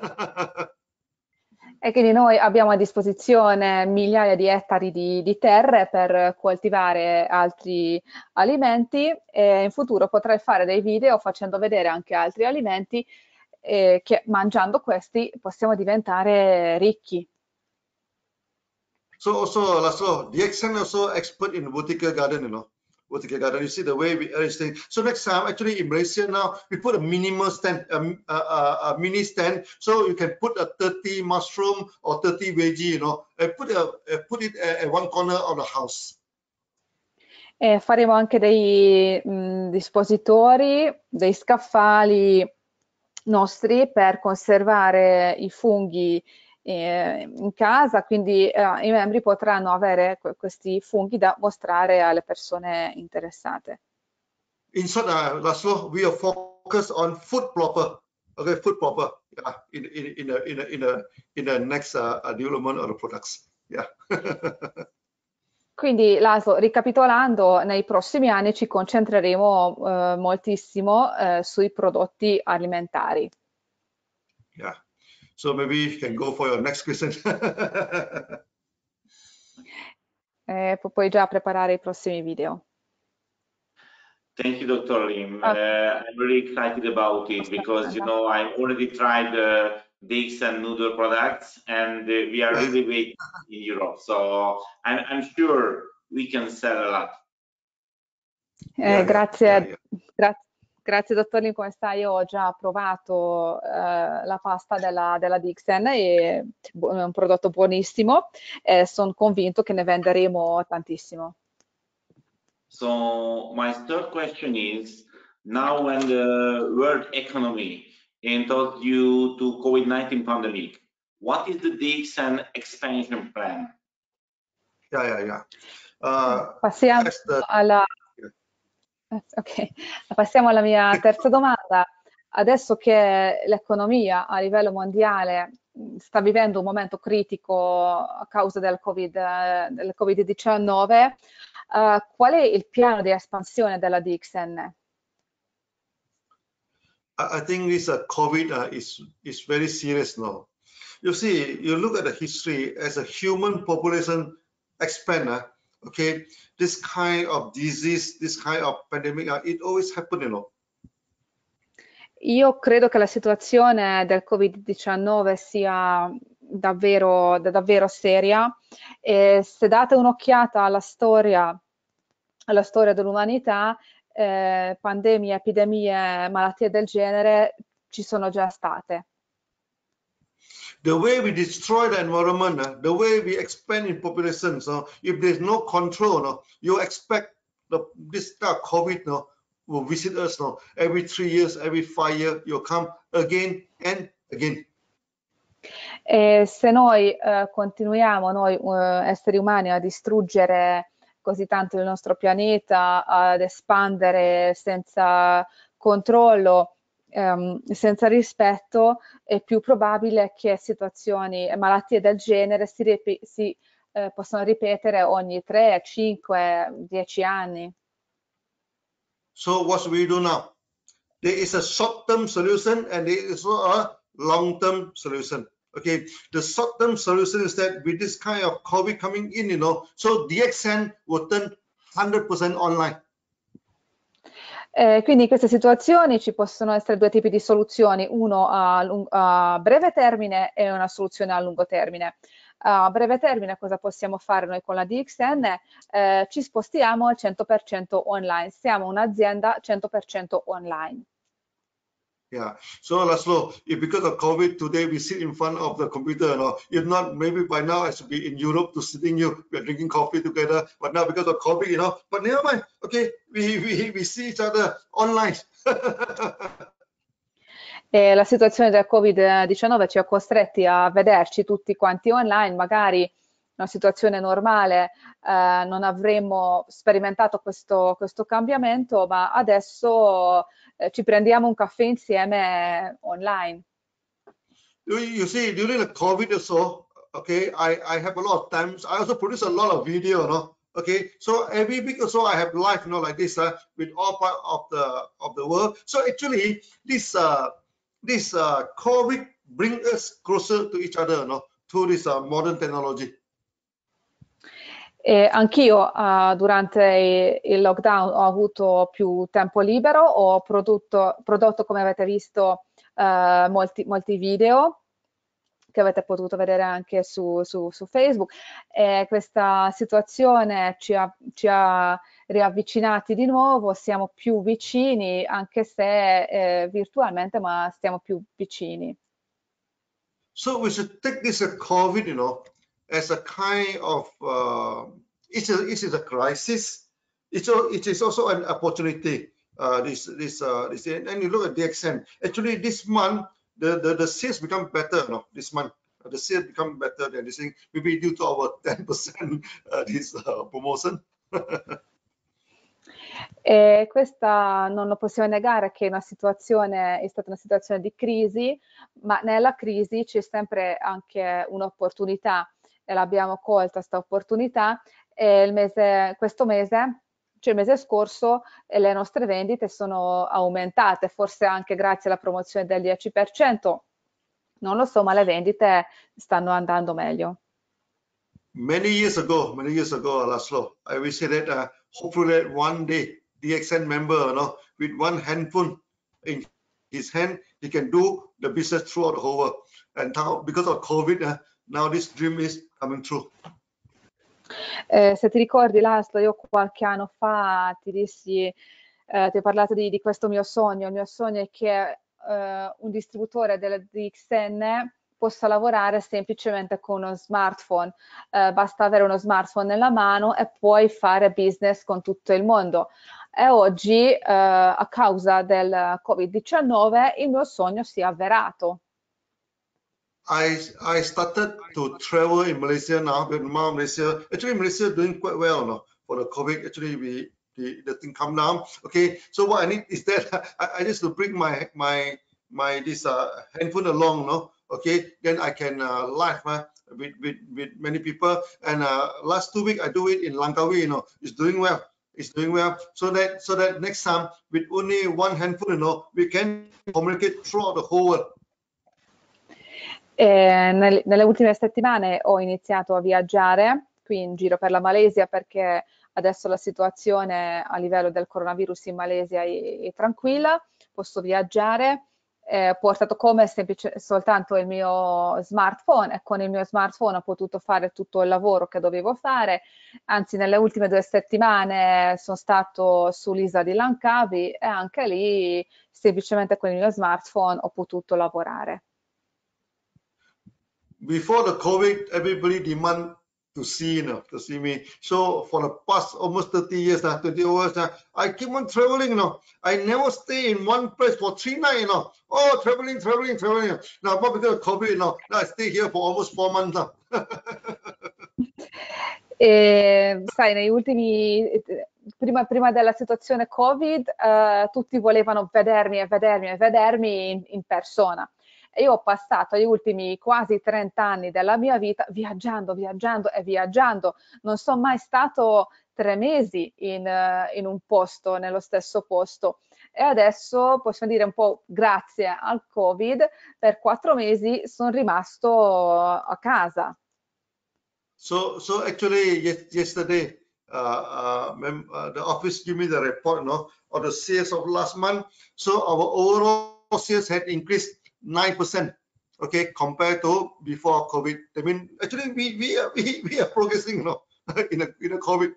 E quindi noi abbiamo a disposizione migliaia di ettari di terre per coltivare altri alimenti, e in futuro potrai fare dei video facendo vedere anche altri alimenti che mangiando questi possiamo diventare ricchi. So also Laszlo, DXN also expert in vertical garden, you know. Vertical garden, you see the way we arrange things. So next time, actually in Malaysia now, we put a minimal stand, a mini stand, so you can put a 30 mushroom or 30 veggie, you know, and put it at one corner of the house. Faremo anche dei dispositori, dei scaffali nostri per conservare i funghi in casa, quindi i membri potranno avere questi funghi da mostrare alle persone interessate. In short, Laszlo, we are focused on food proper. Okay, food proper. Yeah, in the next development of the products. Yeah. Quindi, Laszlo, ricapitolando, nei prossimi anni ci concentreremo moltissimo sui prodotti alimentari. Yeah. So maybe you can go for your next question. Puoi già preparare i prossimi video. Thank you, Dr. Lim. I'm really excited about it because, you know, I've already tried DXN noodle products, and we are really waiting in Europe. So I'm sure we can sell a lot. Grazie. Grazie dottor Lim, come stai? Io ho già provato la pasta della DXN, è un prodotto buonissimo e sono convinto che ne venderemo tantissimo. So my third question is, now when the world economy enters due to COVID-19 pandemic, what is the DXN expansion plan? Passiamo alla mia terza domanda. Adesso che l'economia a livello mondiale sta vivendo un momento critico a causa del Covid-19, qual è il piano di espansione della DXN? I think this COVID is very serious now. You see, you look at the history as a human population expand. Okay, this kind of disease, this kind of pandemic, it always happens, you know. Io credo che la situazione del Covid-19 sia davvero seria, e se date un'occhiata alla storia dell'umanità, pandemie, epidemie, malattie del genere ci sono già state. The way we destroy the environment, the way we expand in population, so if there's no control, you expect this COVID will visit us every 3 years, every 5 years, you'll come again and again. E se noi continuiamo, esseri umani, a distruggere così tanto il nostro pianeta, ad espandere senza controllo, senza rispetto, è più probabile che situazioni e malattie del genere si possano ripetere ogni 3, 5, 10 anni. So what we do now? There is a short-term solution and there is a long-term solution. Okay, the short-term solution is that with this kind of COVID coming in, you know, so DXN will turn 100% online. Quindi in queste situazioni ci possono essere due tipi di soluzioni, uno a breve termine e una soluzione a lungo termine. a breve termine cosa possiamo fare noi con la DXN? Ci spostiamo al 100% online, siamo un'azienda 100% online. Yeah. So Laszlo, if because of COVID today we sit in front of the computer, you know, if not, maybe by now I should be in Europe to sitting you, we're drinking coffee together. But now because of COVID, you know, but never mind. Okay, we see each other online. E la situazione del Covid-19 ci ha costretti a vederci tutti quanti online, magari in una situazione normale non avremmo sperimentato questo cambiamento, ma adesso ci prendiamo un caffè insieme online. You see, during the COVID also, okay, I have a lot of times. I also produce a lot of video, no? Okay, so every week or so I have live, you know, like this with all part of the world. So actually, this COVID bring us closer to each other, no? Through this modern technology. E anch'io durante il lockdown ho avuto più tempo libero, ho prodotto come avete visto molti video che avete potuto vedere anche su Facebook. Questa situazione ci ha riavvicinati di nuovo, siamo più vicini, anche se virtualmente, ma stiamo più vicini. So we should take this COVID, you know, as a kind of it is a crisis. It is also an opportunity. And you look at DXN. Actually, this month the sales become better. No, this month the sales become better than this thing. Maybe due to our 10% this promotion. E questa non lo possiamo negare che è stata una situazione di crisi, ma nella crisi c'è sempre anche un'opportunità e l'abbiamo colta questa opportunità. E questo mese, cioè il mese scorso, le nostre vendite sono aumentate, forse anche grazie alla promozione del 10%, non lo so, ma le vendite stanno andando meglio. Many years ago, Laszlo, I will say that hopefully that one day DXN member, you know, with one handphone in his hand, he can do the business throughout the whole world. And now, because of COVID, now this dream is coming true. Se ti ricordi, Laszlo, io qualche anno fa ti ho parlato di questo mio sogno. Il mio sogno è che un distributore della DXN possa lavorare semplicemente con uno smartphone. Basta avere uno smartphone nella mano e puoi fare business con tutto il mondo. E oggi, a causa del Covid-19, il mio sogno si è avverato. I started to travel in Malaysia now, Vietnam, Malaysia. Actually, Malaysia is doing quite well now for the COVID. Actually, the thing come down. Okay, so what I need is that I just to bring my this handphone along, no? Okay, then I can live with many people. And last 2 weeks I do it in Langkawi. You know, it's doing well. It's doing well. So that next time with only one handphone, you know, we can communicate throughout the whole world. Nelle ultime settimane ho iniziato a viaggiare qui in giro per la Malesia perché adesso la situazione a livello del coronavirus in Malesia è tranquilla, posso viaggiare, ho portato come soltanto il mio smartphone e con il mio smartphone ho potuto fare tutto il lavoro che dovevo fare, anzi nelle ultime 2 settimane sono stato sull'isola di Langkawi e anche lì semplicemente con il mio smartphone ho potuto lavorare. Before the COVID, everybody demand to see me. So for the past almost 30 years, 20 years, I keep on traveling. You know, I never stay in one place for 3 nights. You know, oh, traveling. Now, but because of COVID, you know, now I stay here for almost 4 months now. Sai, negli ultimi, prima della situazione Covid, tutti volevano vedermi in persona. E io ho passato gli ultimi quasi 30 anni della mia vita viaggiando. Non sono mai stato 3 mesi in un posto, nello stesso posto. E adesso possiamo dire un po' grazie al Covid, per 4 mesi sono rimasto a casa. So actually yesterday the office gave me the report, no, of the sales of last month. So our overall sales had increased 9%. okay, compared to before COVID. I mean, actually, we are progressing, you know, in a COVID.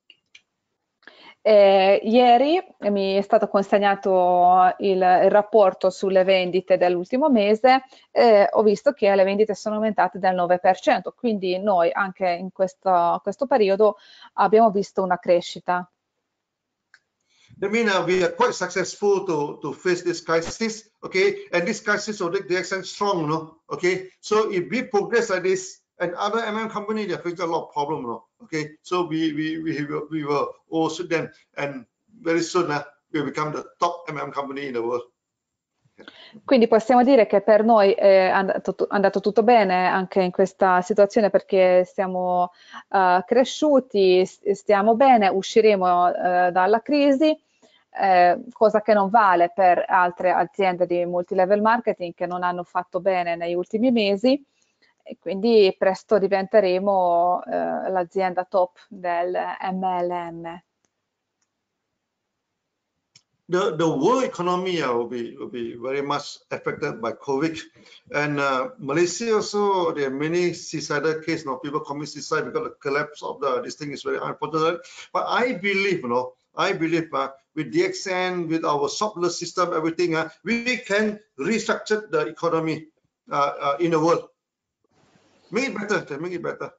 Ieri mi è stato consegnato il rapporto sulle vendite dell'ultimo mese e ho visto che le vendite sono aumentate del 9%, quindi noi anche in questo periodo abbiamo visto una crescita. I mean, we are quite successful to face this crisis, okay? And this crisis will make DXN strong, no? Okay? So if we progress like this, and other MM company, they are facing a lot of problems, no? Okay? So we will also then, and very soon, we will become the top MM company in the world. Quindi possiamo dire che per noi è andato tutto bene anche in questa situazione perché siamo cresciuti, stiamo bene, usciremo dalla crisi, cosa che non vale per altre aziende di multilevel marketing che non hanno fatto bene negli ultimi mesi e quindi presto diventeremo l'azienda top del MLM. The world economy will be very much affected by COVID, and Malaysia also, there are many suicidal cases. You know, people commit suicide because the collapse of this thing is very unfortunate. But I believe, you know, with DXN, with our surplus system, everything, we can restructure the economy in the world. Make it better.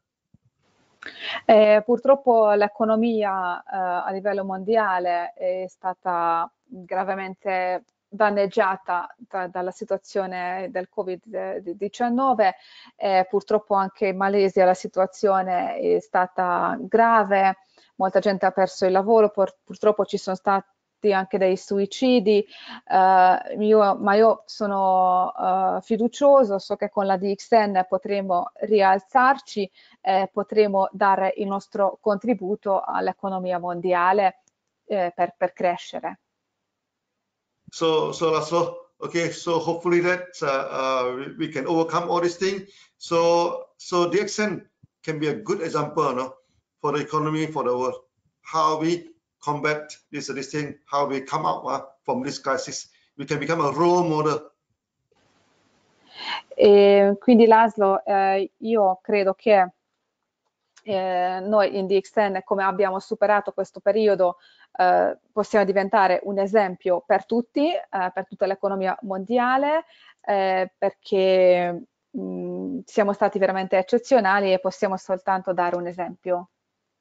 Purtroppo l'economia a livello mondiale è stata gravemente danneggiata dalla situazione del Covid-19, purtroppo anche in Malesia la situazione è stata grave, molta gente ha perso il lavoro, purtroppo ci sono stati anche dei suicidi, ma io sono fiducioso, so che con la DXN potremo rialzarci, potremo dare il nostro contributo all'economia mondiale per crescere. So okay, so hopefully that we can overcome all these things. So DXN can be a good example, no, for the economy, for the world, how we combat this thing, how we come out from this crisis. We can become a role model. E quindi Laszlo, io credo che noi in DXN, come abbiamo superato questo periodo, possiamo diventare un esempio per tutti, per tutta l'economia mondiale, perché siamo stati veramente eccezionali e possiamo soltanto dare un esempio.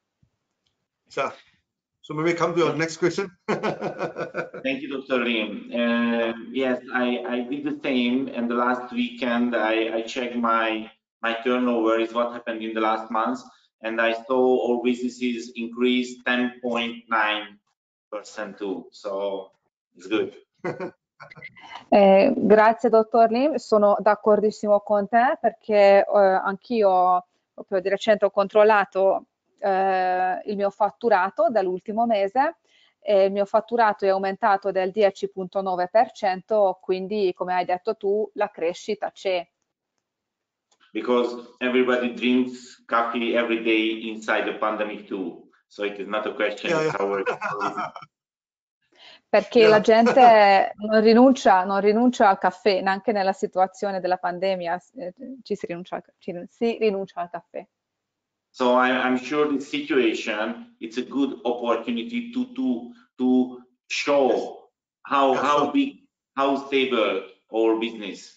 So maybe come to your next question. Thank you, Dr. Lim. Yes, I did the same, and the last weekend I checked my turnover is what happened in the last month, and I saw all businesses increase 10.9% too, so it's good. Grazie dottor Lim, sono d'accordissimo con te perché anch'io proprio di recente ho controllato il mio fatturato dall'ultimo mese e il mio fatturato è aumentato del 10.9%, quindi come hai detto tu la crescita c'è. Because everybody drinks coffee every day inside the pandemic too, so it is not a question of how perché la gente non rinuncia al caffè, neanche nella situazione della pandemia si rinuncia al caffè. So I'm sure this situation, it's a good opportunity to show how big, how stable our business.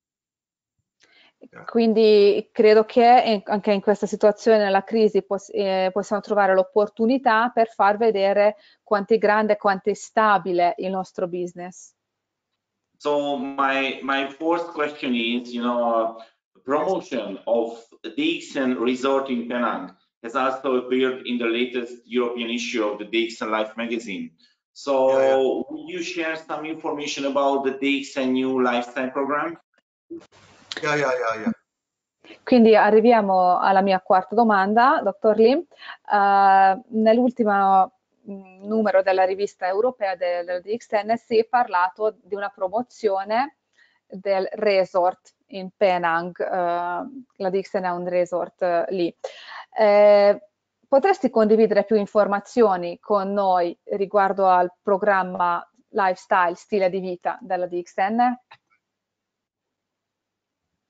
Quindi credo che anche in questa situazione, nella crisi, possiamo trovare l'opportunità per far vedere quanto è grande, quanto è stabile il nostro business. So my fourth question is, you know, promotion of DXN Resort in Penang has also appeared in the latest European issue of the DXN Life magazine. So will you share some information about the DXN new lifestyle program? Yeah. Quindi arriviamo alla mia quarta domanda, dottor Lim. Nell'ultimo numero della rivista europea del DXN si è parlato di una promozione del resort in Penang, la DXN ha un resort lì. Potresti condividere più informazioni con noi riguardo al programma Lifestyle, stile di vita della DXN?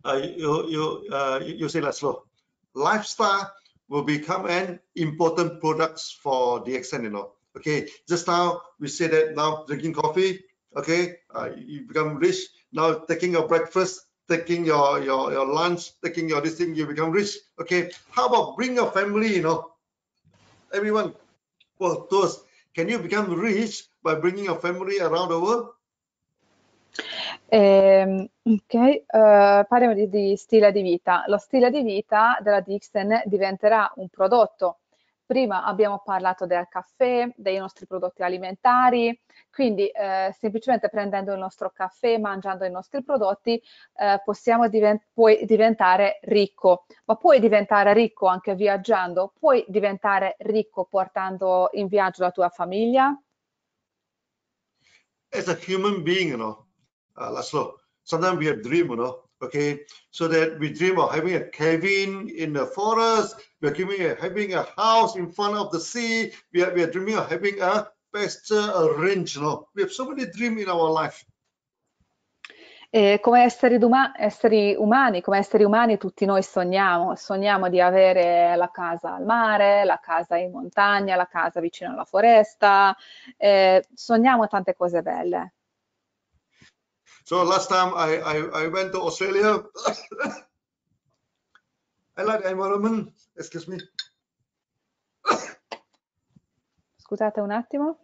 you say Laszlo, lifestyle will become an important products for DXN, you know. Okay, just now we say that now drinking coffee, okay, you become rich. Now taking your breakfast, taking your lunch, taking your this thing, you become rich. Okay, how about bring your family, you know, everyone. Well, those, can you become rich by bringing your family around the world? Ok, parliamo di stile di vita. Lo stile di vita della DXN diventerà un prodotto. Prima abbiamo parlato del caffè, dei nostri prodotti alimentari, quindi semplicemente prendendo il nostro caffè, mangiando i nostri prodotti, puoi diventare ricco, ma puoi diventare ricco anche viaggiando, puoi diventare ricco portando in viaggio la tua famiglia. As a human being, you know, Laszlo, sometimes we have dream, you know, okay, so that we dream of having a cabin in the forest, we are having a house in front of the sea, we are dreaming of having a pasture, a range, you know. We have so many dreams in our life. E come esseri umani, tutti noi sogniamo di avere la casa al mare, la casa in montagna, la casa vicino alla foresta, sogniamo tante cose belle. So last time I went to Australia. I like the environment. Excuse me. Scusate un attimo.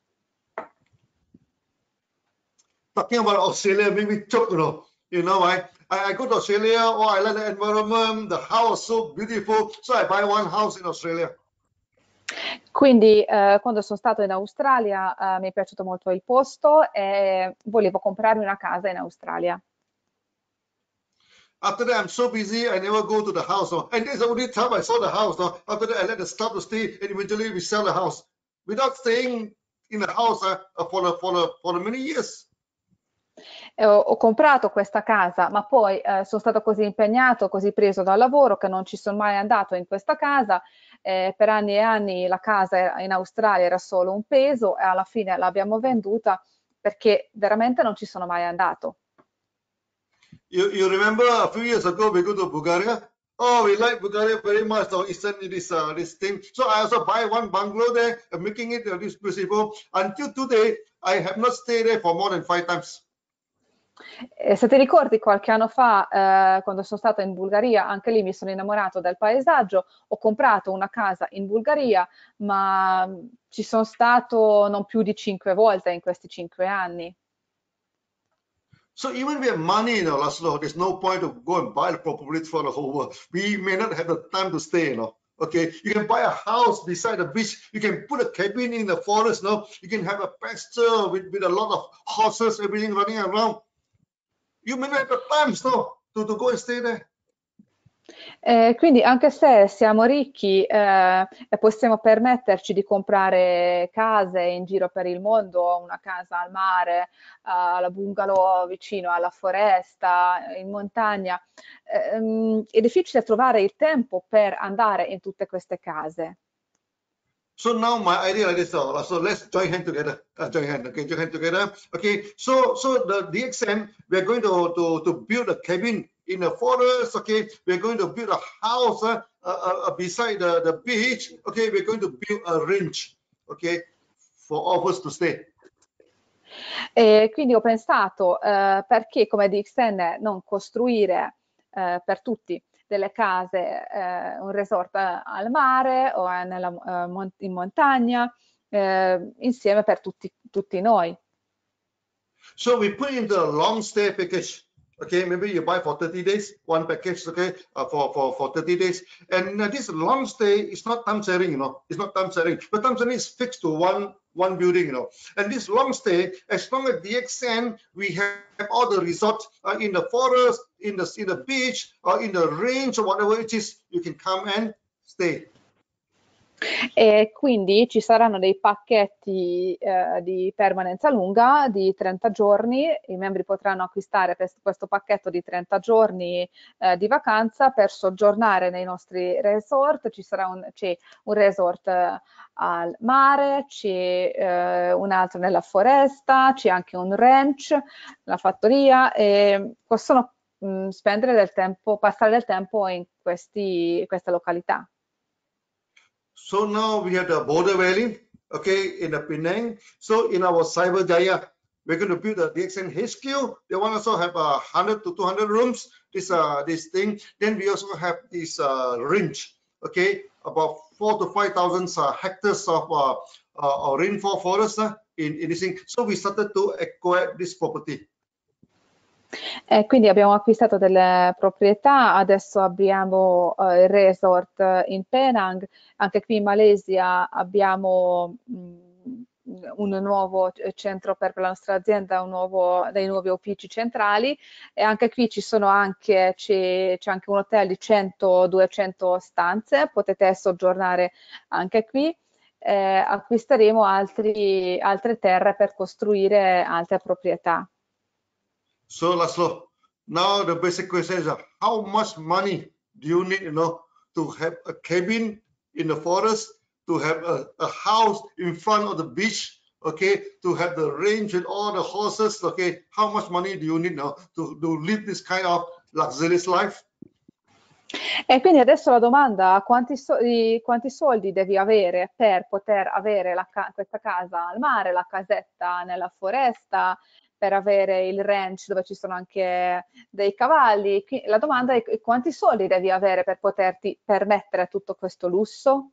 Talking about Australia, maybe choke, you know, I go to Australia, oh, I like the environment, the house so beautiful, so I buy one house in Australia. Quindi quando sono stato in Australia mi è piaciuto molto il posto e volevo comprarmi una casa in Australia. After that, I'm so busy, I never go to the house. And this is the only time I saw the house. After that, I let the staff to stay, and eventually we sell the house without staying in the house for many years. Ho comprato questa casa, ma poi sono stato così impegnato, così preso dal lavoro che non ci sono mai andato in questa casa. Per anni e anni la casa in Australia era solo un peso e alla fine l'abbiamo venduta perché veramente non ci sono mai andato. You remember a few years ago we go to Bulgaria? Oh, we like Bulgaria very much. So Eastern this thing. So I also buy one bungalow there, making it this beautiful. Until today, I have not stayed there for more than 5 times. Se ti ricordi qualche anno fa, quando sono stata in Bulgaria, anche lì mi sono innamorato del paesaggio, ho comprato una casa in Bulgaria, ma ci sono stato non più di 5 volte in questi 5 anni. So even we have money, you know, Laszlo, there's no point to go and buy the properties for the whole world. We may not have the time to stay, you know. Okay, you can buy a house beside the beach. You can put a cabin in the forest, no. You can have a pasture with a lot of horses, everything running around. You may not have the time, no, to go and stay there. Quindi anche se siamo ricchi e possiamo permetterci di comprare case in giro per il mondo, una casa al mare, la bungalow vicino alla foresta, in montagna, è difficile trovare il tempo per andare in tutte queste case. So now my idea like this, so let's join hand together. Join hand together. Okay, so the DXN, we are going to build a cabin in the forest. Okay, we are going to build a house beside the beach. Okay, we are going to build a range. Okay, for all of us to stay. E quindi ho pensato perché come DXN non costruire per tutti delle case, un resort al mare o in montagna, insieme per tutti noi. So we put in the long stay package. Okay, maybe you buy for 30 days, one package, okay, for 30 days. And this long stay is not time sharing, you know, it's not time sharing. But time sharing is fixed to one building, you know. And this long stay, as long as DXN, we have all the resorts in the forest, in the beach, or in the range, or whatever it is, you can come and stay. E quindi ci saranno dei pacchetti di permanenza lunga di 30 giorni, i membri potranno acquistare questo pacchetto di 30 giorni di vacanza per soggiornare nei nostri resort. C'è un resort al mare, c'è un altro nella foresta, c'è anche un ranch, la fattoria, e possono spendere del tempo, passare del tempo in queste località. So now we have the Border Valley, okay, in the Penang. So in our Cyberjaya, we're going to build a DXN HQ. They want also have 100 to 200 rooms. This thing. Then we also have this range, okay, about 4 to 5,000 hectares of rainfall forest in this thing. So we started to acquire this property. Quindi abbiamo acquistato delle proprietà, adesso abbiamo il resort in Penang, anche qui in Malesia abbiamo un nuovo centro per la nostra azienda, dei nuovi uffici centrali, e anche qui c'è anche un hotel di 100-200 stanze, potete soggiornare anche qui. Acquisteremo altre terre per costruire altre proprietà. So Laszlo, now the basic question is how much money do you need, to have a cabin in the forest, to have a house in front of the beach, okay, to have the range with all the horses, okay? How much money do you need now to live this kind of luxurious life? E quindi adesso la domanda: quanti soldi devi avere per poter avere questa casa al mare, la casetta nella foresta, per avere il ranch dove ci sono anche dei cavalli? La domanda è: quanti soldi devi avere per poterti permettere tutto questo lusso?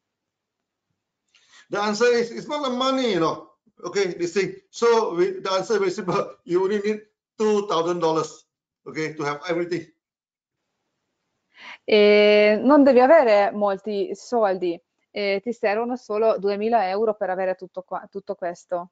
The answer is it's not the money, okay, this thing. So the answer is very simple. You only need $2,000, okay, to have everything. Non devi avere molti soldi, ti servono solo 2.000 euro per avere tutto questo.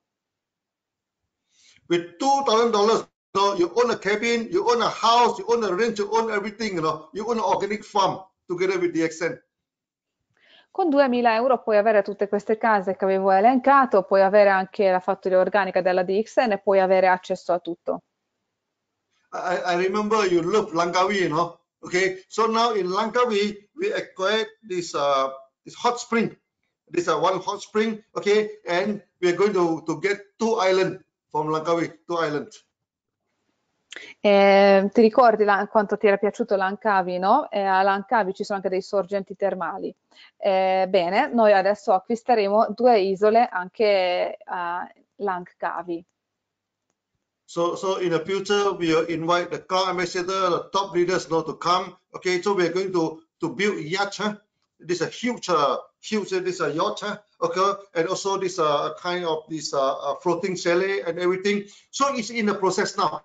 With $2,000, you own a cabin, you own a house, you own a ranch, you own everything, you own an organic farm together with DXN. Con 2.000 euro puoi avere tutte queste case che avevo elencato, puoi avere anche la fattoria organica della DXN e puoi avere accesso a tutto. I remember you love Langkawi, okay? So now in Langkawi, we acquired this hot spring. This one hot spring, okay? And we are going to get 2 islands from Langkawi, 2 islands. Ti ricordi quanto ti era piaciuto Langkawi, no? A Langkawi ci sono anche dei sorgenti termali. Bene, noi adesso acquisteremo 2 isole anche a Langkawi. So in the future, we will invite the Crown Ambassador, the top leaders, to come. Okay, so we are going to build yacht. This is a huge this a yacht. Okay, and also this kind of this floating chalet and everything. So it's in the process now.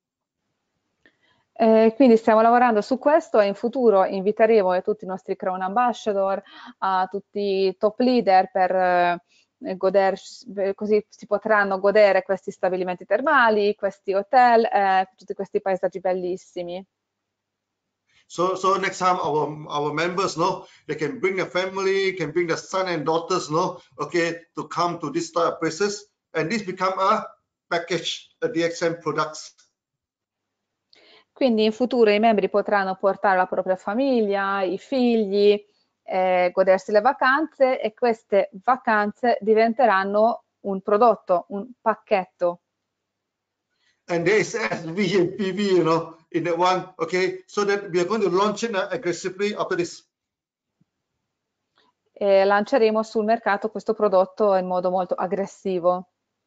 Quindi stiamo lavorando su questo e in futuro inviteremo tutti i nostri Crown Ambassador, a tutti i top leader per così si potranno godere questi stabilimenti termali, questi hotel, tutti questi paesaggi bellissimi. So next time our members, they can bring their family, can bring their son and daughters, okay, to come to this type of places, and this become a package, a DXN products. Quindi in futuro i membri potranno portare la propria famiglia, i figli, godersi le vacanze, e queste vacanze diventeranno un prodotto, un pacchetto. And there is SV and PV, in that one, okay? So that we are going to launch it aggressively after this. E lanceremo sul mercato questo prodotto in modo molto aggressivo.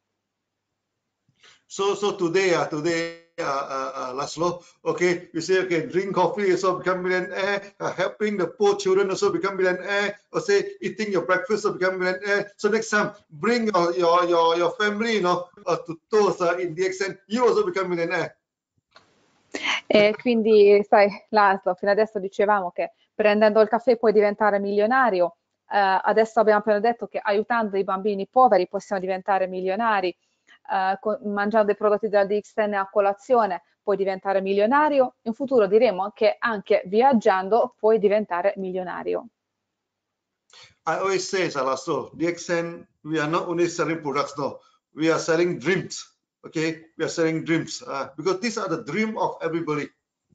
So today, Laszlo, okay, we say, okay, drink coffee, also become millionaire, helping the poor children also become millionaire, or say eating your breakfast, also become millionaire. So next time, bring your family, to tours in DXN, you also become millionaire. E quindi, sai, Laszlo, fino adesso dicevamo che prendendo il caffè puoi diventare milionario, adesso abbiamo appena detto che aiutando i bambini poveri possiamo diventare milionari. Mangiando i prodotti della DXN a colazione puoi diventare milionario. In futuro diremo che anche viaggiando puoi diventare milionario. I always say, Laszlo, DXN, we are not only selling products, we are selling dreams. Okay, we are selling dreams because these are the dream of everybody.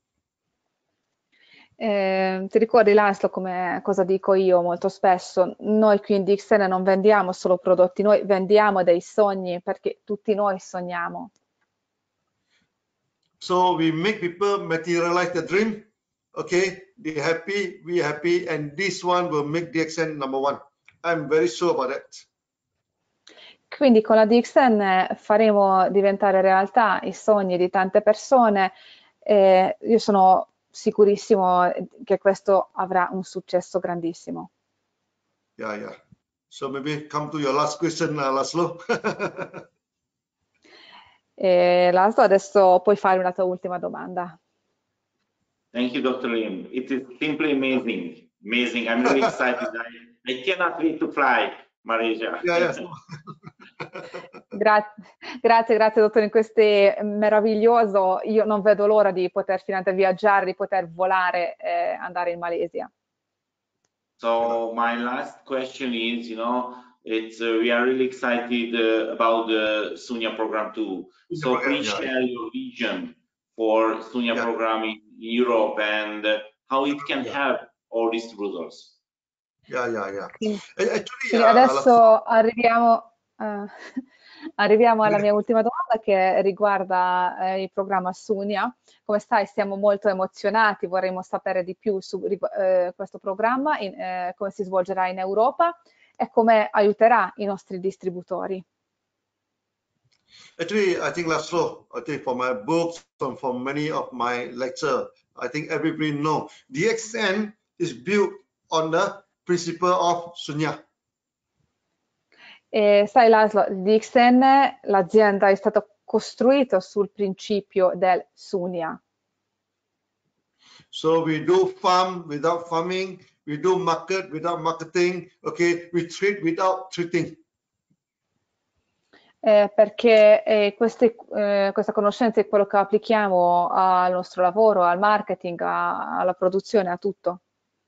Ti ricordi, Laszlo, come cosa dico io molto spesso? Noi qui in DXN non vendiamo solo prodotti, noi vendiamo dei sogni, perché tutti noi sogniamo. So we make people materialize the dream. Okay, they're happy, we're happy, and this one will make DXN number one. I'm very sure about that. Quindi con la DXN faremo diventare realtà i sogni di tante persone e io sono sicurissimo che questo avrà un successo grandissimo. Yeah. So maybe come to your last question, Laszlo. Laszlo, adesso puoi fare una tua ultima domanda. Thank you, Dr. Lim. It is simply amazing. Amazing. I'm really excited. I cannot wait to fly, Malaysia. Yeah. Grazie dottore, questo è meraviglioso. Io non vedo l'ora di poter finalmente viaggiare, di poter volare e andare in Malesia. So my last question is, we are really excited about the Sunya program too. So please share your vision for Sunya program in Europe and how it can help all distributors. Yeah. Actually, adesso arriviamo alla mia ultima domanda che riguarda il programma Sunya. Come sai, siamo molto emozionati, vorremmo sapere di più su questo programma, come si svolgerà in Europa e come aiuterà i nostri distributori. Actually, I think Laszlo, for my books and for many of my lectures, I think everybody know DXN is built on the principle of Sunya. Sai Laszlo, DXN, l'azienda è stata costruita sul principio del Sunya. So we do farm without farming, we do market without marketing, okay, we treat without treating. Perché questa conoscenza è quello che applichiamo al nostro lavoro, al marketing, alla produzione, a tutto.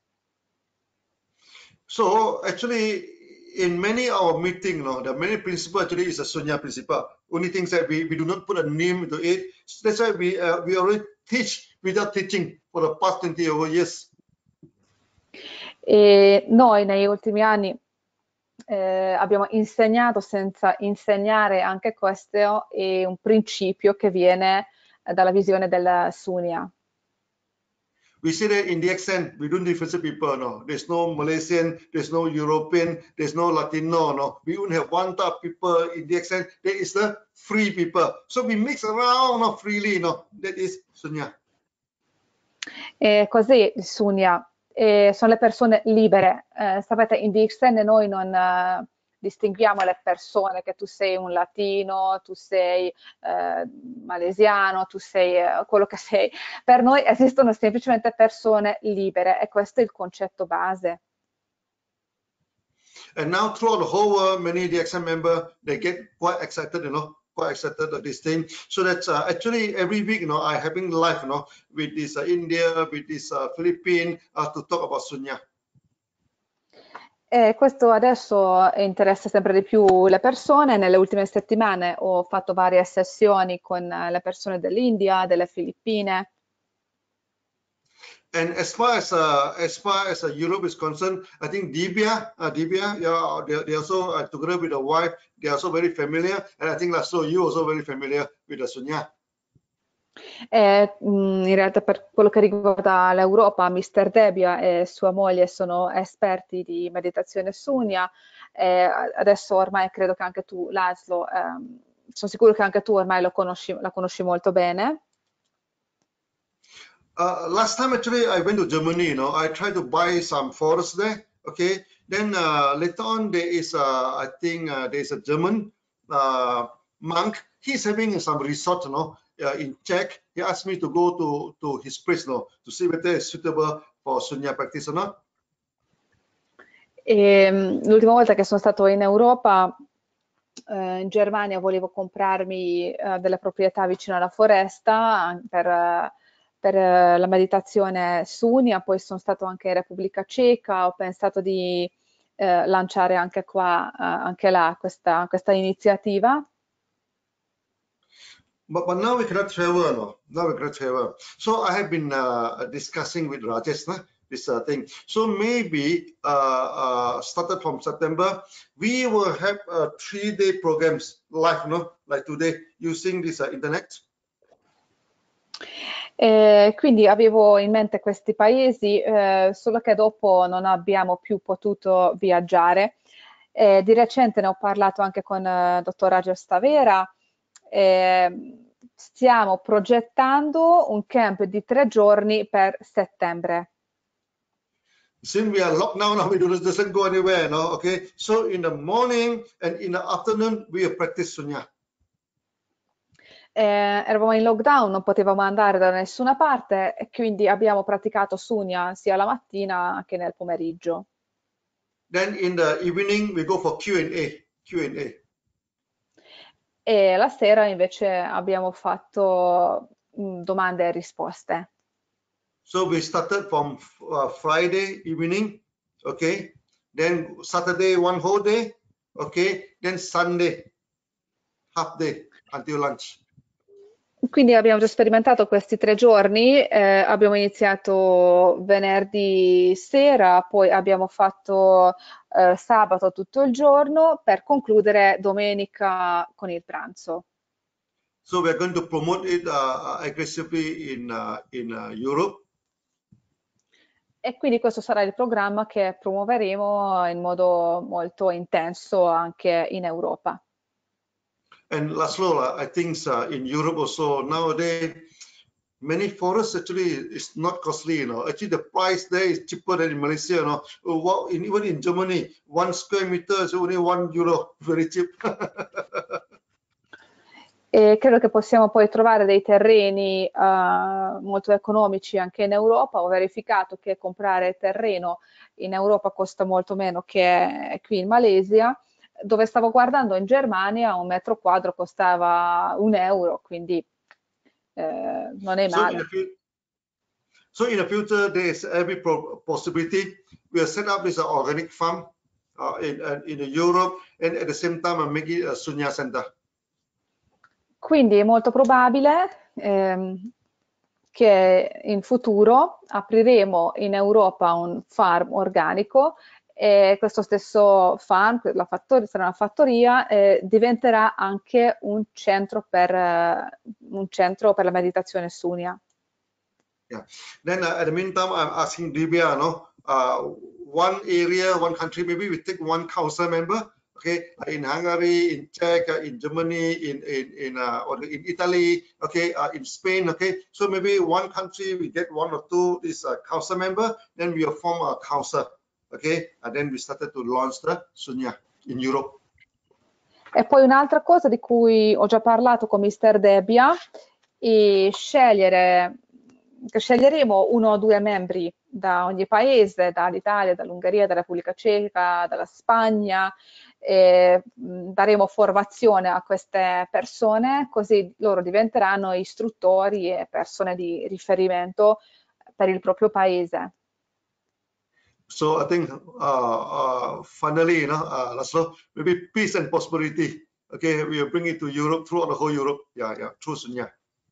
So actually, in many of our meetings, the many principle actually is a Sunya principle. Only things that we do not put a name to it. That's why we already teach without teaching for the past 20 over years. E noi negli ultimi anni abbiamo insegnato senza insegnare, anche questo è un principio che viene dalla visione del Sunya. We see that in DXN, we don't differentiate people, no. There's no Malaysian, there's no European, there's no Latino, no. We only have one type of people in DXN, that is the free people. So we mix around freely, no. That is Sunya. Così il Sunya. Sono le persone libere. Sapete, in DXN noi non distinguiamo le persone, che tu sei un latino, tu sei malesiano, tu sei quello che sei. Per noi esistono semplicemente persone libere e questo è il concetto base. And now throughout the whole world, many DXN members, they get quite excited, quite excited of this thing. So that's actually every week, I having live, with this India, with this Philippines, to talk about Sunya. Questo adesso interessa sempre di più le persone. Nelle ultime settimane ho fatto varie sessioni con le persone dell'India, delle Filippine. And as far as Europe is concerned, I think Divya, they also together with the wife, they are also very familiar, and I think Laszlo, you also very familiar with the Sunya. In realtà per quello che riguarda l'Europa, Mr. Debbia e sua moglie sono esperti di meditazione Sunya. Adesso ormai credo che anche tu, Laszlo, sono sicuro che anche tu ormai la conosci molto bene. Last time actually I went to Germany, I tried to buy some forests there, okay. Then later on there is I think there's a German monk. He's having some resort, in Czech. He asked me to go to his place, to see whether it's suitable for Sunya practice or not. L'ultima volta che sono stato in Europa, in Germania, volevo comprarmi delle proprietà vicino alla foresta per la meditazione Sunya. Poi sono stato anche in Repubblica Ceca, ho pensato di lanciare anche qua, anche là, questa iniziativa. But now we cannot travel, no. Now we cannot travel. So I have been discussing with Rajesh, this thing. So maybe started from September, we will have 3-day programs live, like today, using this internet. Quindi avevo in mente questi paesi, solo che dopo non abbiamo più potuto viaggiare. Di recente ne ho parlato anche con il dottor Raggio Stavera. Stiamo progettando un camp di 3 giorni per settembre. Since we are locked down now, we doesn't go anywhere, no? Okay, so in the morning and in the afternoon we practice Sunya. Eravamo in lockdown, non potevamo andare da nessuna parte e quindi abbiamo praticato Sunya sia la mattina che nel pomeriggio. Then in the evening we go for Q&A. E la sera invece abbiamo fatto domande e risposte. So we started from Friday evening, okay, then Saturday one whole day, okay, then Sunday half day until lunch. Quindi abbiamo già sperimentato questi 3 giorni, abbiamo iniziato venerdì sera, poi abbiamo fatto sabato tutto il giorno per concludere domenica con il pranzo. So we are going to promote it aggressively in Europe. E quindi questo sarà il programma che promuoveremo in modo molto intenso anche in Europa. And Laszlo, I think in Europe also nowadays, many forests actually is not costly, you know. Actually, the price there is cheaper than in Malaysia, you know. Even in Germany, 1 square meter is only €1, very cheap. E credo che possiamo poi trovare dei terreni molto economici anche in Europa. Ho verificato che comprare terreno in Europa costa molto meno che qui in Malesia. Dove stavo guardando in Germania un metro quadro costava €1, quindi non è male. So in the future, there is every possibility. We have set up this organic farm in Europe, and at the same time, make it a Sunya center. Quindi è molto probabile che in futuro apriremo in Europa un farm organico e questo stesso farm, sarà una fattoria, diventerà anche un centro per la meditazione Sunya. Yeah. Then at the meantime, I'm asking Divya, no, one area, one country, maybe we take one council member, okay, in Hungary, in Czech, in Germany, in Italy, okay, in Spain, okay. So maybe one country we get 1 or 2 is a council member, then we form a council, okay, and then we started to launch the Sunya in Europe. E poi un'altra cosa di cui ho già parlato con Mr. Debbia è sceglieremo 1 o 2 membri da ogni paese, dall'Italia, dall'Ungheria, dalla Repubblica Ceca, dalla Spagna, daremo formazione a queste persone, così loro diventeranno istruttori e persone di riferimento per il proprio paese. So I think finally, you know, Laszlo, maybe peace and prosperity. Okay, we will bring it to Europe, throughout the whole Europe. Yeah, through Sunya.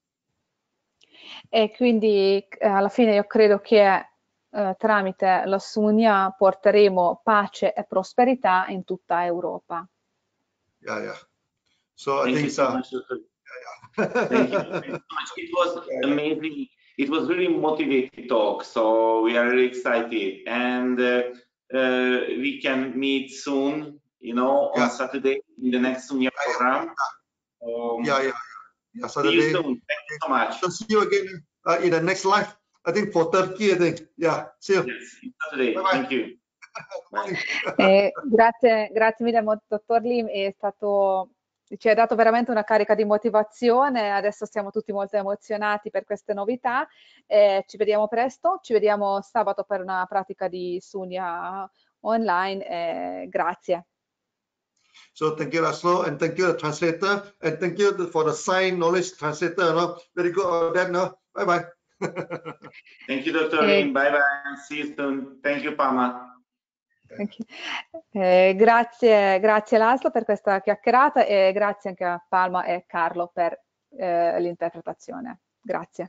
E quindi alla fine io credo che tramite la Sunya porteremo pace e prosperità in tutta Europa. Yeah. So I Thank think you so much, Dr. Thank you very much. It was amazing. It was really motivating talk. So we are really excited, and we can meet soon. You know, on Saturday in the next Sunya program. Yeah. See you soon. Thank you so much. So see you again in the next live. I think for Turkey. I think. Yeah. See you. Yes, Saturday. Bye-bye. Thank you. Grazie mille, dottor Lim, ci ha dato veramente una carica di motivazione, adesso siamo tutti molto emozionati per queste novità, ci vediamo presto, ci vediamo sabato per una pratica di Sunya online, grazie. So thank you, Laszlo, and thank you, the translator, and thank you for the sign knowledge translator. No? Very good. No? Bye-bye. Thank you, Dr. Lim. Bye-bye. See you soon. Thank you, Pama. Grazie Laszlo per questa chiacchierata e grazie anche a Palma e Carlo per l'interpretazione. Grazie.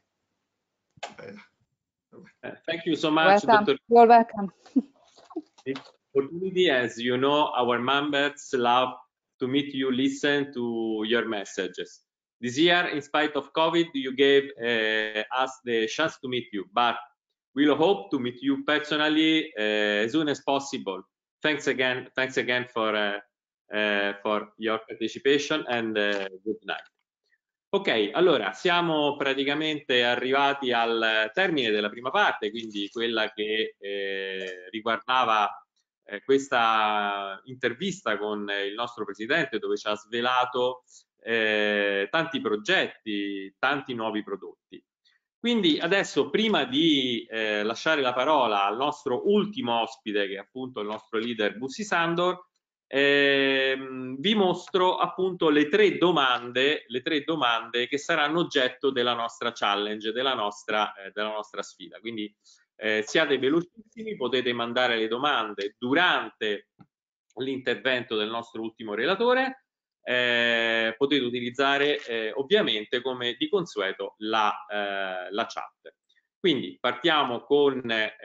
Thank you so much, Dr. You're welcome. Opportunity, as you know, our members love to meet you, listen to your messages. This year, in spite of COVID, you gave us the chance to meet you, but we'll hope to meet you personally as soon as possible. Thanks again for your participation and good night. Ok, allora siamo praticamente arrivati al termine della prima parte, quindi quella che riguardava questa intervista con il nostro presidente, dove ci ha svelato tanti progetti, tanti nuovi prodotti. Quindi adesso, prima di lasciare la parola al nostro ultimo ospite, che è appunto il nostro leader Bussi Sandor, vi mostro appunto le tre domande che saranno oggetto della nostra challenge, della nostra sfida. Quindi siate velocissimi, potete mandare le domande durante l'intervento del nostro ultimo relatore, potete utilizzare ovviamente come di consueto la chat. Quindi partiamo con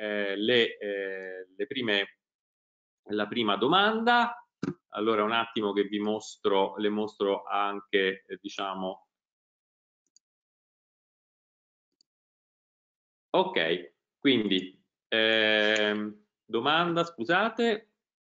la prima domanda. Allora un attimo che le mostro anche diciamo. Ok, quindi domanda, scusate.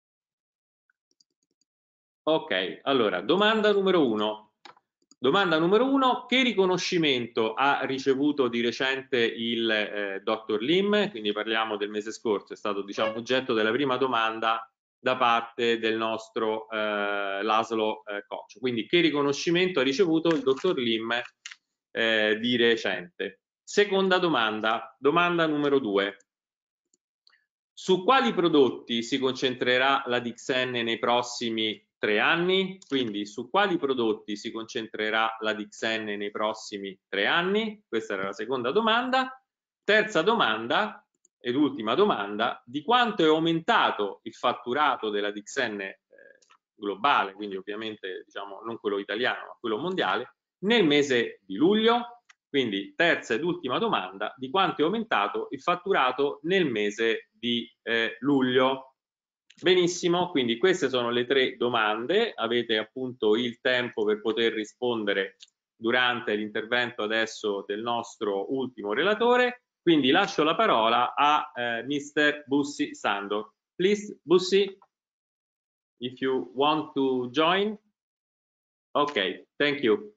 Ok, allora domanda numero 1. Domanda numero 1: che riconoscimento ha ricevuto di recente il dottor Lim? Quindi parliamo del mese scorso, è stato diciamo oggetto della prima domanda da parte del nostro Laszlo Koch. Quindi che riconoscimento ha ricevuto il dottor Lim di recente? Seconda domanda, domanda numero 2. Su quali prodotti si concentrerà la Dixen nei prossimi 3 anni? Quindi su quali prodotti si concentrerà la Dixen nei prossimi 3 anni? Questa era la seconda domanda. Terza domanda ed ultima domanda: di quanto è aumentato il fatturato della Dixen globale, quindi ovviamente diciamo non quello italiano ma quello mondiale, nel mese di luglio? Quindi terza ed ultima domanda: di quanto è aumentato il fatturato nel mese di luglio? Benissimo, quindi queste sono le tre domande, avete appunto il tempo per poter rispondere durante l'intervento adesso del nostro ultimo relatore, quindi lascio la parola a Mr. Bussi Sandor. Please, Bussi, if you want to join. Ok, thank you.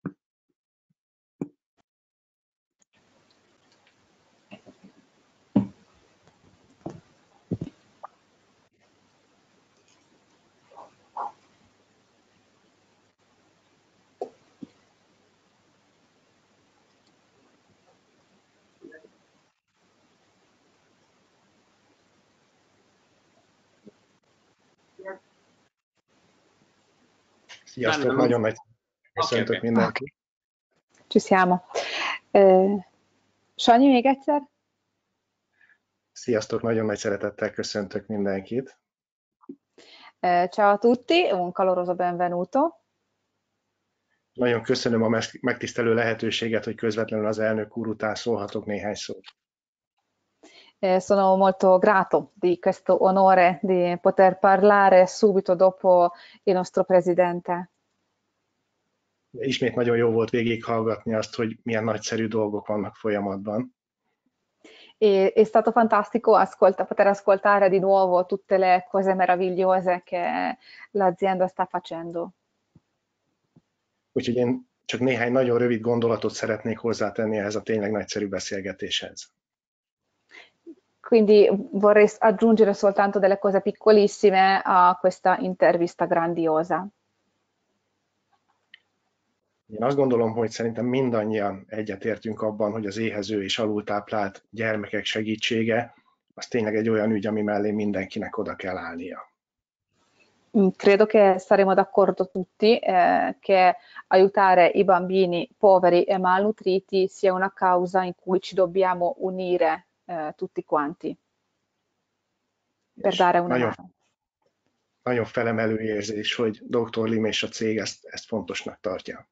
Sziasztok, nagyon nagy köszöntök mindenkit. Ci siamo. Sanyi, még egyszer? Sziasztok, nagyon nagy szeretettel köszöntök mindenkit. Ciao a tutti, un caloroso benvenuto. Nagyon köszönöm a megtisztelő lehetőséget, hogy közvetlenül az elnök úr után szólhatok néhány szót. Sono molto grato di questo onore di poter parlare subito dopo il nostro presidente. Ismét nagyon jó volt végighallgatni azt, hogy milyen nagyszerű dolgok vannak folyamatban. È stato fantastico poter ascoltare di nuovo tutte le cose meravigliose che l'azienda sta facendo. Úgyhogy én csak néhány nagyon rövid gondolatot szeretnék hozzátenni ehhez a tényleg nagyszerű beszélgetéshez. Quindi vorrei aggiungere soltanto delle cose piccolissime a questa intervista grandiosa. Én azt gondolom, hogy szerintem mindannyian egyetértünk abban, hogy az éhező és alultáplált gyermekek segítsége az tényleg egy olyan ügy, ami mellé mindenkinek oda kell állnia. Credo che saremo d'accordo tutti che aiutare i bambini poveri e malnutriti sia una causa in cui ci dobbiamo unire tutti quanti per dare una mano. Nagyon felemelő érzés, hogy Dr. Lim és a cég ezt fontosnak tartja.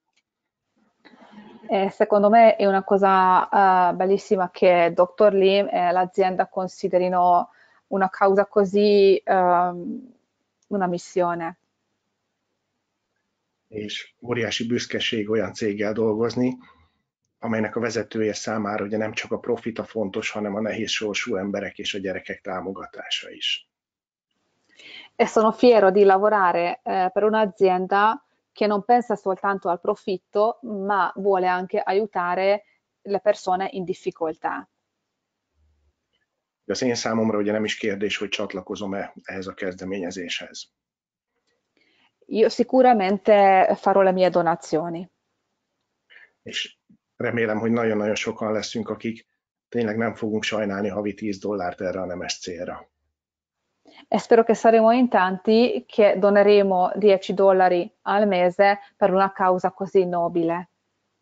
Secondo me è una cosa bellissima che Dr. Lim e l'azienda considerino una causa così una missione. és óriási büszkeség olyan céggel dolgozni, amelynek a vezetője számára ugye nem csak a profita fontos, hanem a nehéz sorsú emberek és a gyerekek támogatása is. E sono fiero di lavorare per un'azienda che non pensa soltanto al profitto, ma vuole anche aiutare le persone in difficoltà. De az én számomra ugye nem is kérdés, hogy csatlakozom-e ehhez a kezdeményezéshez. Io sicuramente farò le mie donazioni. És remélem, hogy nagyon-nagyon sokan leszünk, akik tényleg nem fogunk sajnálni havi $10 erre a nemes célra. E spero che saremo in tanti che doneremo $10 al mese per una causa così nobile.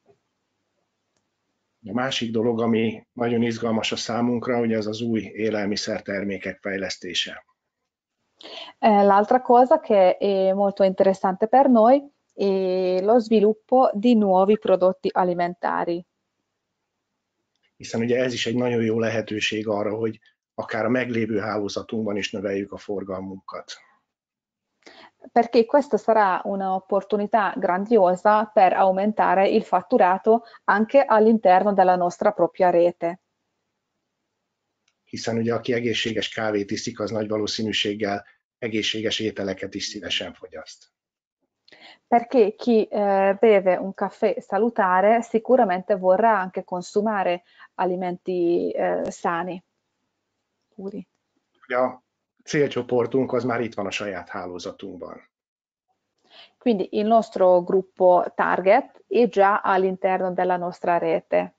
A másik dolog, ami nagyon izgalmas a számunkra, ugye az az új élelmiszertermékek fejlesztése. L'altra cosa che è molto interessante per noi è lo sviluppo di nuovi prodotti alimentari. Hiszen ugye ez is egy nagyon jó lehetőség arra, hogy akár a meglévő hálózatunkban is növeljük a forgalmunkat. Perché questa sarà un'opportunità grandiosa per aumentare il fatturato anche all'interno della nostra propria rete. Hiszen ugye aki egészséges kávét iszik, az nagy valószínűséggel egészséges ételeket is szívesen fogyaszt. Perché chi beve un caffè salutare sicuramente vorrà anche consumare alimenti sani, puri. A célcsoportunk az már itt van a saját hálózatunkban. Quindi il nostro gruppo target è già all'interno della nostra rete.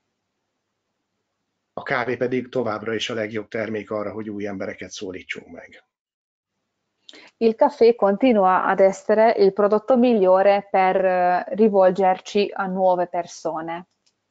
A kávé pedig továbbra is a legjobb termék arra, hogy új embereket szólítsunk meg. Il caffè continua ad essere il prodotto migliore per rivolgerci a nuove persone.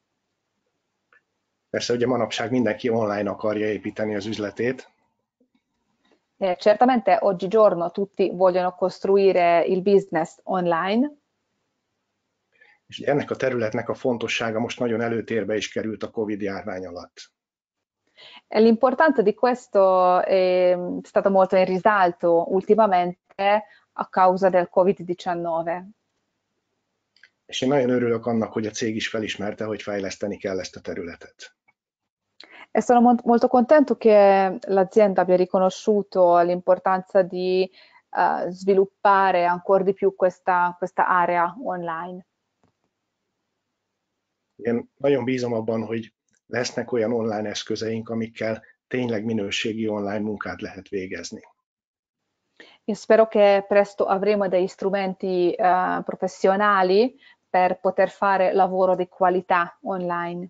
Persze ugye manapság mindenki online akarja építeni az üzletét. Certamente oggigiorno tutti vogliono costruire il business online. És ennek a területnek a fontossága most nagyon előtérbe is került a Covid-járvány alatt. L'importanza di questo è stato molto in risalto ultimamente a causa del Covid-19. És én nagyon örülök annak, hogy a cég is felismerte, hogy fejleszteni kell ezt a területet. E sono molto contento che l'azienda abbia riconosciuto l'importanza di sviluppare ancora di più questa area online. Én nagyon bízom abban, hogy lesznek olyan online eszközeink, amikkel tényleg minőségi online munkát lehet végezni. Io spero che presto avremo degli strumenti professionali per poter fare lavoro di qualità online.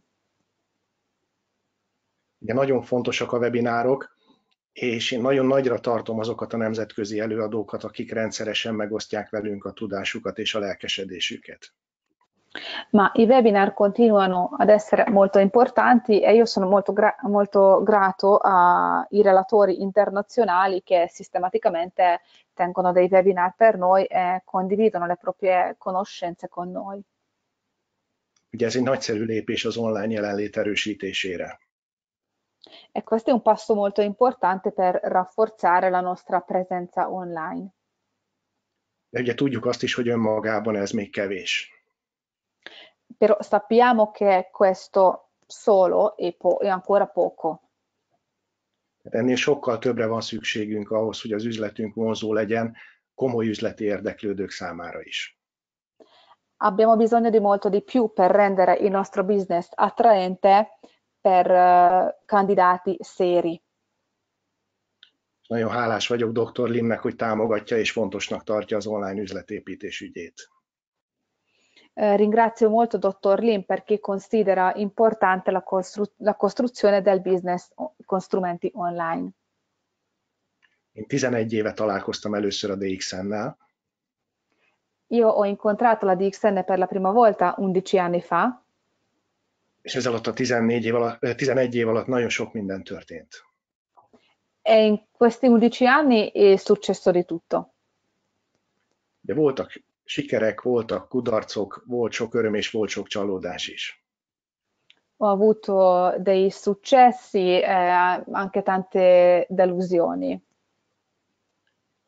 Ugye nagyon fontosak a webinárok, és én nagyon nagyra tartom azokat a nemzetközi előadókat, akik rendszeresen megosztják velünk a tudásukat és a lelkesedésüket. Ma i webinar continuano ad essere molto importanti e io sono molto grato ai relatori internazionali che sistematicamente tengono dei webinar per noi e condividono le proprie conoscenze con noi. Ugye ez egy nagyszerű lépés az online jelenlét erősítésére. E questo è un passo molto importante per rafforzare la nostra presenza online. De ugye tudjuk azt is, hogy önmagában ez még kevés. Però sappiamo che questo solo è ancora poco. Ennél sokkal többre van szükségünk ahhoz, hogy az üzletünk vonzó legyen komoly üzleti érdeklődők számára is. Abbiamo bisogno di molto di più per rendere il nostro business attraente per candidati seri. Nagyon hálás vagyok dr. Limnek, hogy támogatja és fontosnak tartja az online üzletépítés ügyét. Ringrazio molto Dr. Lim perché considera importante la costruzione del business con strumenti online. Én 11 éve találkoztam először a DXN-nel. Io ho incontrato la DXN per la prima volta 11 anni fa. És ez alatt a 11 év alatt nagyon sok minden történt. E in questi 11 anni è successo di tutto. De voltak sikerek, voltak kudarcok, volt sok öröm és volt sok csalódás is. Ho avuto dei successi e anche tante delusioni.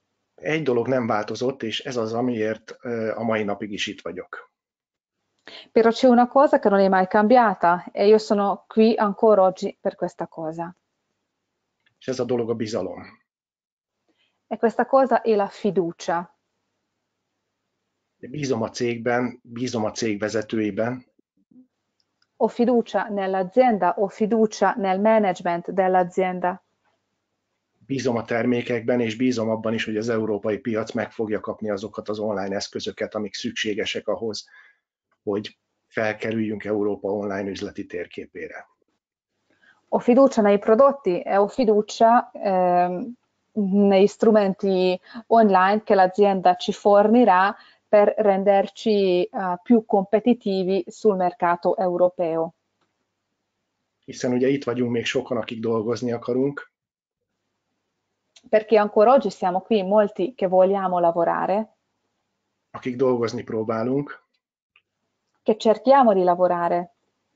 Egy dolog nem változott, és ez az, amiért a mai napig is itt vagyok. Però c'è una cosa che non è mai cambiata e io sono qui ancora oggi per questa cosa. És ez a dolog a bizalom. E questa cosa è la fiducia. Bízom a cégben, bízom a cég vezetőiben, Ho fiducia nell'azienda, ho fiducia nel management dell'azienda. bízom a termékekben, és bízom abban is, hogy az európai piac meg fogja kapni azokat az online eszközöket, amik szükségesek ahhoz, hogy felkerüljünk Európa online üzleti térképére. Ho fiducia nei prodotti e ho fiducia nei strumenti online che l'azienda ci fornirà per renderci più competitivi sul mercato europeo. Hiszen ugye itt vagyunk még sokan, akik dolgozni akarunk, Perché ancora oggi siamo qui molti che vogliamo lavorare, akik dolgozni próbálunk, che cerchiamo di lavorare.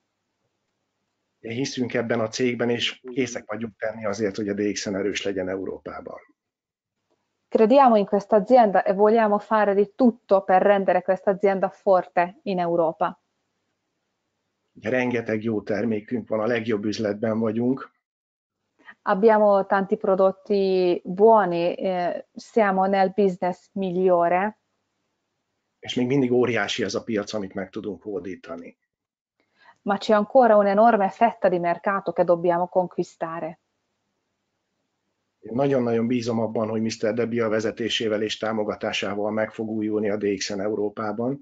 hiszünk ebben a cégben, és készek vagyunk tenni azért, hogy a DXN erős legyen Európában. Crediamo in questa azienda e vogliamo fare di tutto per rendere questa azienda forte in Europa. Rengeteg jó termékünk van, a legjobb üzletben vagyunk, Abbiamo tanti prodotti buoni, siamo nel business migliore, és még mindig óriási az a piac, amit meg tudunk hódítani. ma c'è ancora un'enorme fetta di mercato che dobbiamo conquistare. Én nagyon-nagyon bízom abban, hogy Mr. Debbia vezetésével és támogatásával meg fog újulni a DXN Európában.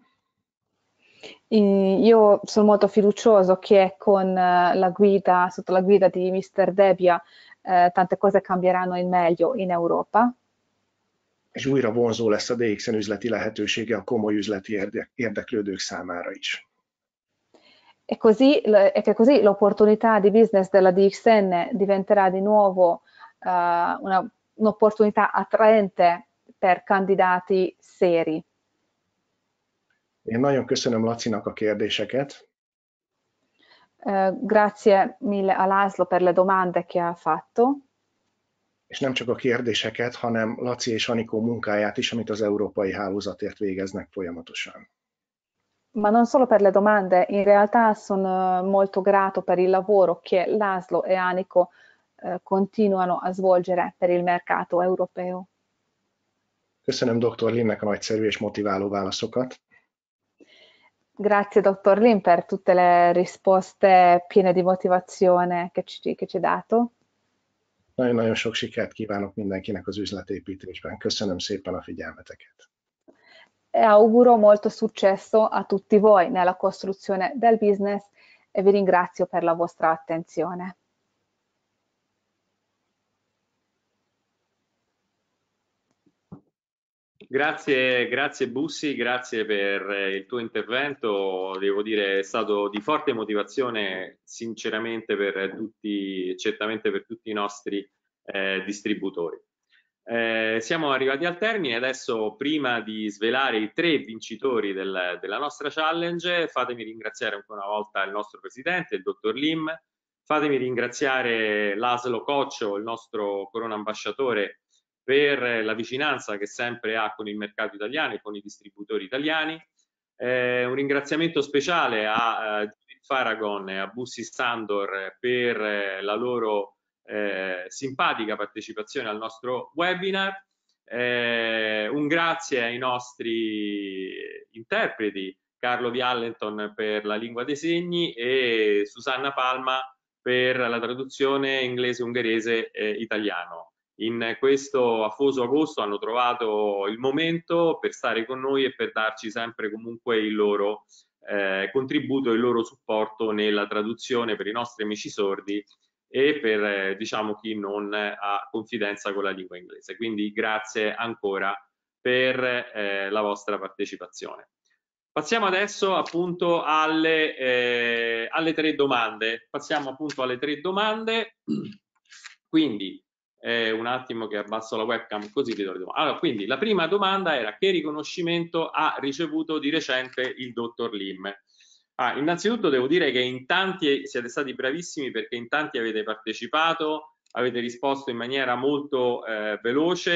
Io sono molto fiducioso che con la guida, sotto la guida di Mr. Debbia, tante cose cambieranno in meglio in Europa. És újra vonzó lesz a DXN üzleti lehetősége a komoly üzleti érdeklődők számára is. E che così l'opportunità di business della DXN diventerà di nuovo un'opportunità attraente per candidati seri. Én nagyon köszönöm Lacinak a kérdéseket. Grazie mille a Laszlo per le domande che ha fatto. És nem csak a kérdéseket, hanem Laci és Anikó munkáját is, amit az európai hálózatért végeznek folyamatosan. Ma non solo per le domande, in realtà sono molto grato per il lavoro che Laszlo e Aniko continuano a svolgere per il mercato europeo. Köszönöm dr. Limnek a nagyszerű és motiváló válaszokat. Grazie dottor Lim per tutte le risposte piene di motivazione che ci ha dato. Nagyon-nagyon sok sikert kívánok mindenkinek az üzletépítésben. Köszönöm szépen a figyelmeteket. E auguro molto successo a tutti voi nella costruzione del business e vi ringrazio per la vostra attenzione. Grazie Bussi, grazie per il tuo intervento, devo dire è stato di forte motivazione sinceramente per tutti, certamente per tutti i nostri distributori. Siamo arrivati al termine, adesso prima di svelare i 3 vincitori della nostra challenge fatemi ringraziare ancora una volta il nostro presidente, il dottor Lim, fatemi ringraziare Laszlo Coccio, il nostro corona ambasciatore, per la vicinanza che sempre ha con il mercato italiano e con i distributori italiani. Un ringraziamento speciale a Judith Faragon e a Bussi Sandor per la loro simpatica partecipazione al nostro webinar. Un grazie ai nostri interpreti, Carlo Viallenton per la lingua dei segni e Susanna Palma per la traduzione inglese, ungherese, italiano. In questo afoso agosto hanno trovato il momento per stare con noi e per darci sempre comunque il loro contributo, il loro supporto nella traduzione per i nostri amici sordi e per diciamo chi non ha confidenza con la lingua inglese. Quindi grazie ancora per la vostra partecipazione. Passiamo adesso appunto alle 3 domande. Passiamo appunto alle 3 domande. Quindi un attimo che abbasso la webcam così vedo le domande. Allora, quindi la prima domanda era: che riconoscimento ha ricevuto di recente il dottor Lim? Innanzitutto devo dire che in tanti siete stati bravissimi perché in tanti avete partecipato, avete risposto in maniera molto veloce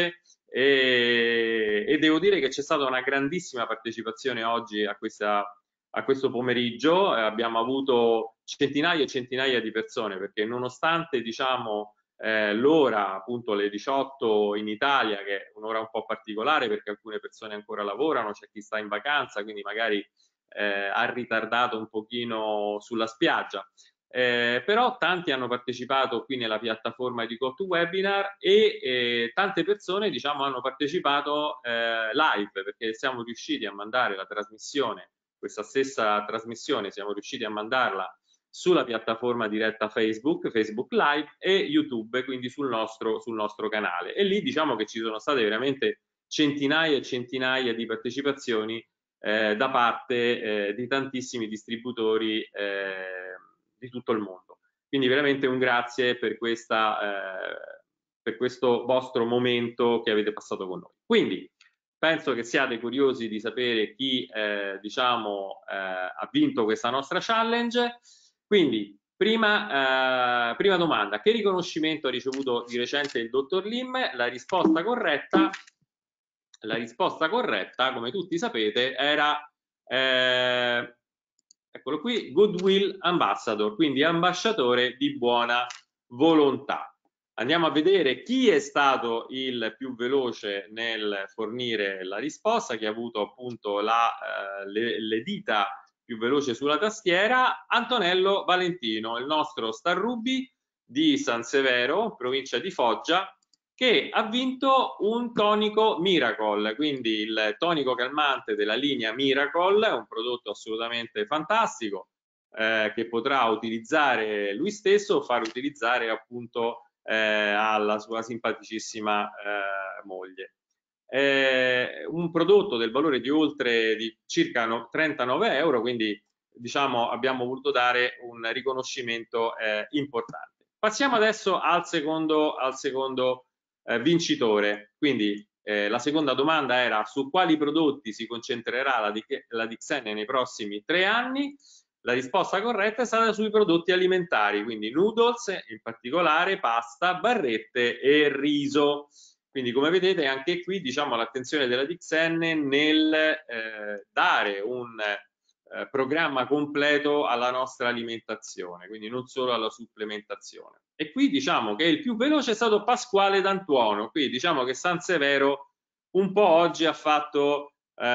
e devo dire che c'è stata una grandissima partecipazione oggi a questo pomeriggio. Abbiamo avuto centinaia e centinaia di persone, perché nonostante, diciamo, l'ora, appunto le 18 in Italia, che è un'ora un po' particolare perché alcune persone ancora lavorano, c'è chi sta in vacanza, quindi magari ha ritardato un pochino sulla spiaggia. Però tanti hanno partecipato qui nella piattaforma di GoToWebinar e tante persone, diciamo, hanno partecipato live, perché siamo riusciti a mandare la trasmissione, questa stessa trasmissione siamo riusciti a mandarla sulla piattaforma diretta Facebook Live e YouTube, quindi sul nostro canale, e lì diciamo che ci sono state veramente centinaia e centinaia di partecipazioni da parte di tantissimi distributori di tutto il mondo. Quindi veramente un grazie per questo vostro momento che avete passato con noi. Quindi penso che siate curiosi di sapere chi diciamo ha vinto questa nostra challenge. Quindi prima domanda: che riconoscimento ha ricevuto di recente il dottor Lim? La risposta corretta, come tutti sapete, era eccolo qui, Goodwill Ambassador, quindi ambasciatore di buona volontà. Andiamo a vedere chi è stato il più veloce nel fornire la risposta, chi ha avuto appunto le dita più veloce sulla tastiera. Antonello Valentino, il nostro Star Ruby di San Severo, provincia di Foggia, che ha vinto un tonico Miracle, quindi il tonico calmante della linea Miracle, un prodotto assolutamente fantastico che potrà utilizzare lui stesso o far utilizzare appunto alla sua simpaticissima moglie. Un prodotto del valore di circa 39 euro, quindi diciamo abbiamo voluto dare un riconoscimento importante. Passiamo adesso al secondo vincitore. Quindi la seconda domanda era: su quali prodotti si concentrerà la Dixen nei prossimi 3 anni? La risposta corretta è stata sui prodotti alimentari, quindi noodles, in particolare pasta, barrette e riso. Quindi come vedete anche qui diciamo l'attenzione della Dixen nel dare un programma completo alla nostra alimentazione, quindi non solo alla supplementazione. E qui diciamo che il più veloce è stato Pasquale D'Antuono. Qui diciamo che San Severo un po' oggi ha fatto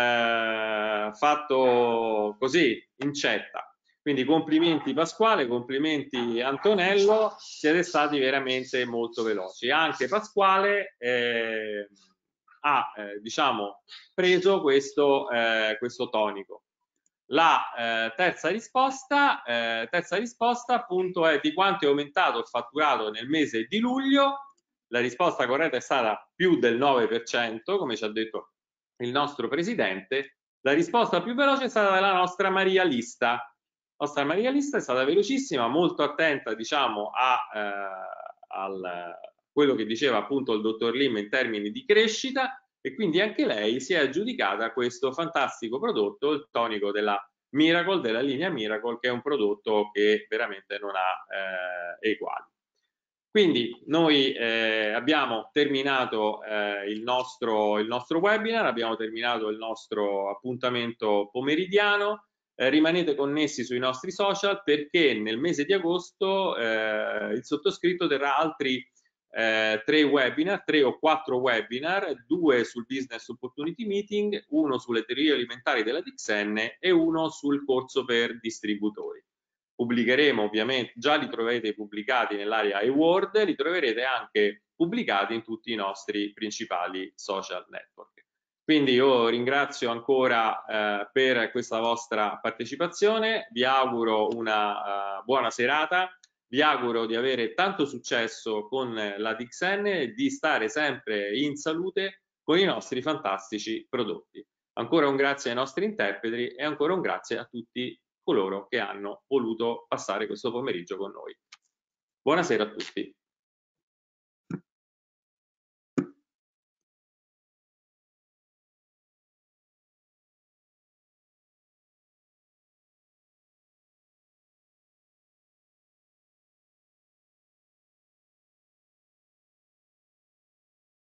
così, incetta. Quindi complimenti Pasquale, complimenti Antonello, siete stati veramente molto veloci. Anche Pasquale ha diciamo preso questo tonico. La terza risposta appunto è: di quanto è aumentato il fatturato nel mese di luglio. La risposta corretta è stata più del 9%, come ci ha detto il nostro presidente. La risposta più veloce è stata la nostra Maria Lista. La nostra Maria Lista è stata velocissima, molto attenta diciamo a quello che diceva appunto il dottor Lim in termini di crescita, e quindi anche lei si è aggiudicata questo fantastico prodotto, il tonico della Miracle, della linea Miracle, che è un prodotto che veramente non ha eguali. Quindi noi abbiamo terminato il nostro webinar, abbiamo terminato il nostro appuntamento pomeridiano. Rimanete connessi sui nostri social, perché nel mese di agosto il sottoscritto terrà altri 3 o 4 webinar, 2 sul Business Opportunity Meeting, uno sulle teorie alimentari della Dixen e uno sul corso per distributori. Pubblicheremo ovviamente, già li troverete pubblicati nell'area eWord, li troverete anche pubblicati in tutti i nostri principali social network. Quindi io ringrazio ancora per questa vostra partecipazione, vi auguro una buona serata, vi auguro di avere tanto successo con la Dixen e di stare sempre in salute con i nostri fantastici prodotti. Ancora un grazie ai nostri interpreti e ancora un grazie a tutti coloro che hanno voluto passare questo pomeriggio con noi. Buonasera a tutti.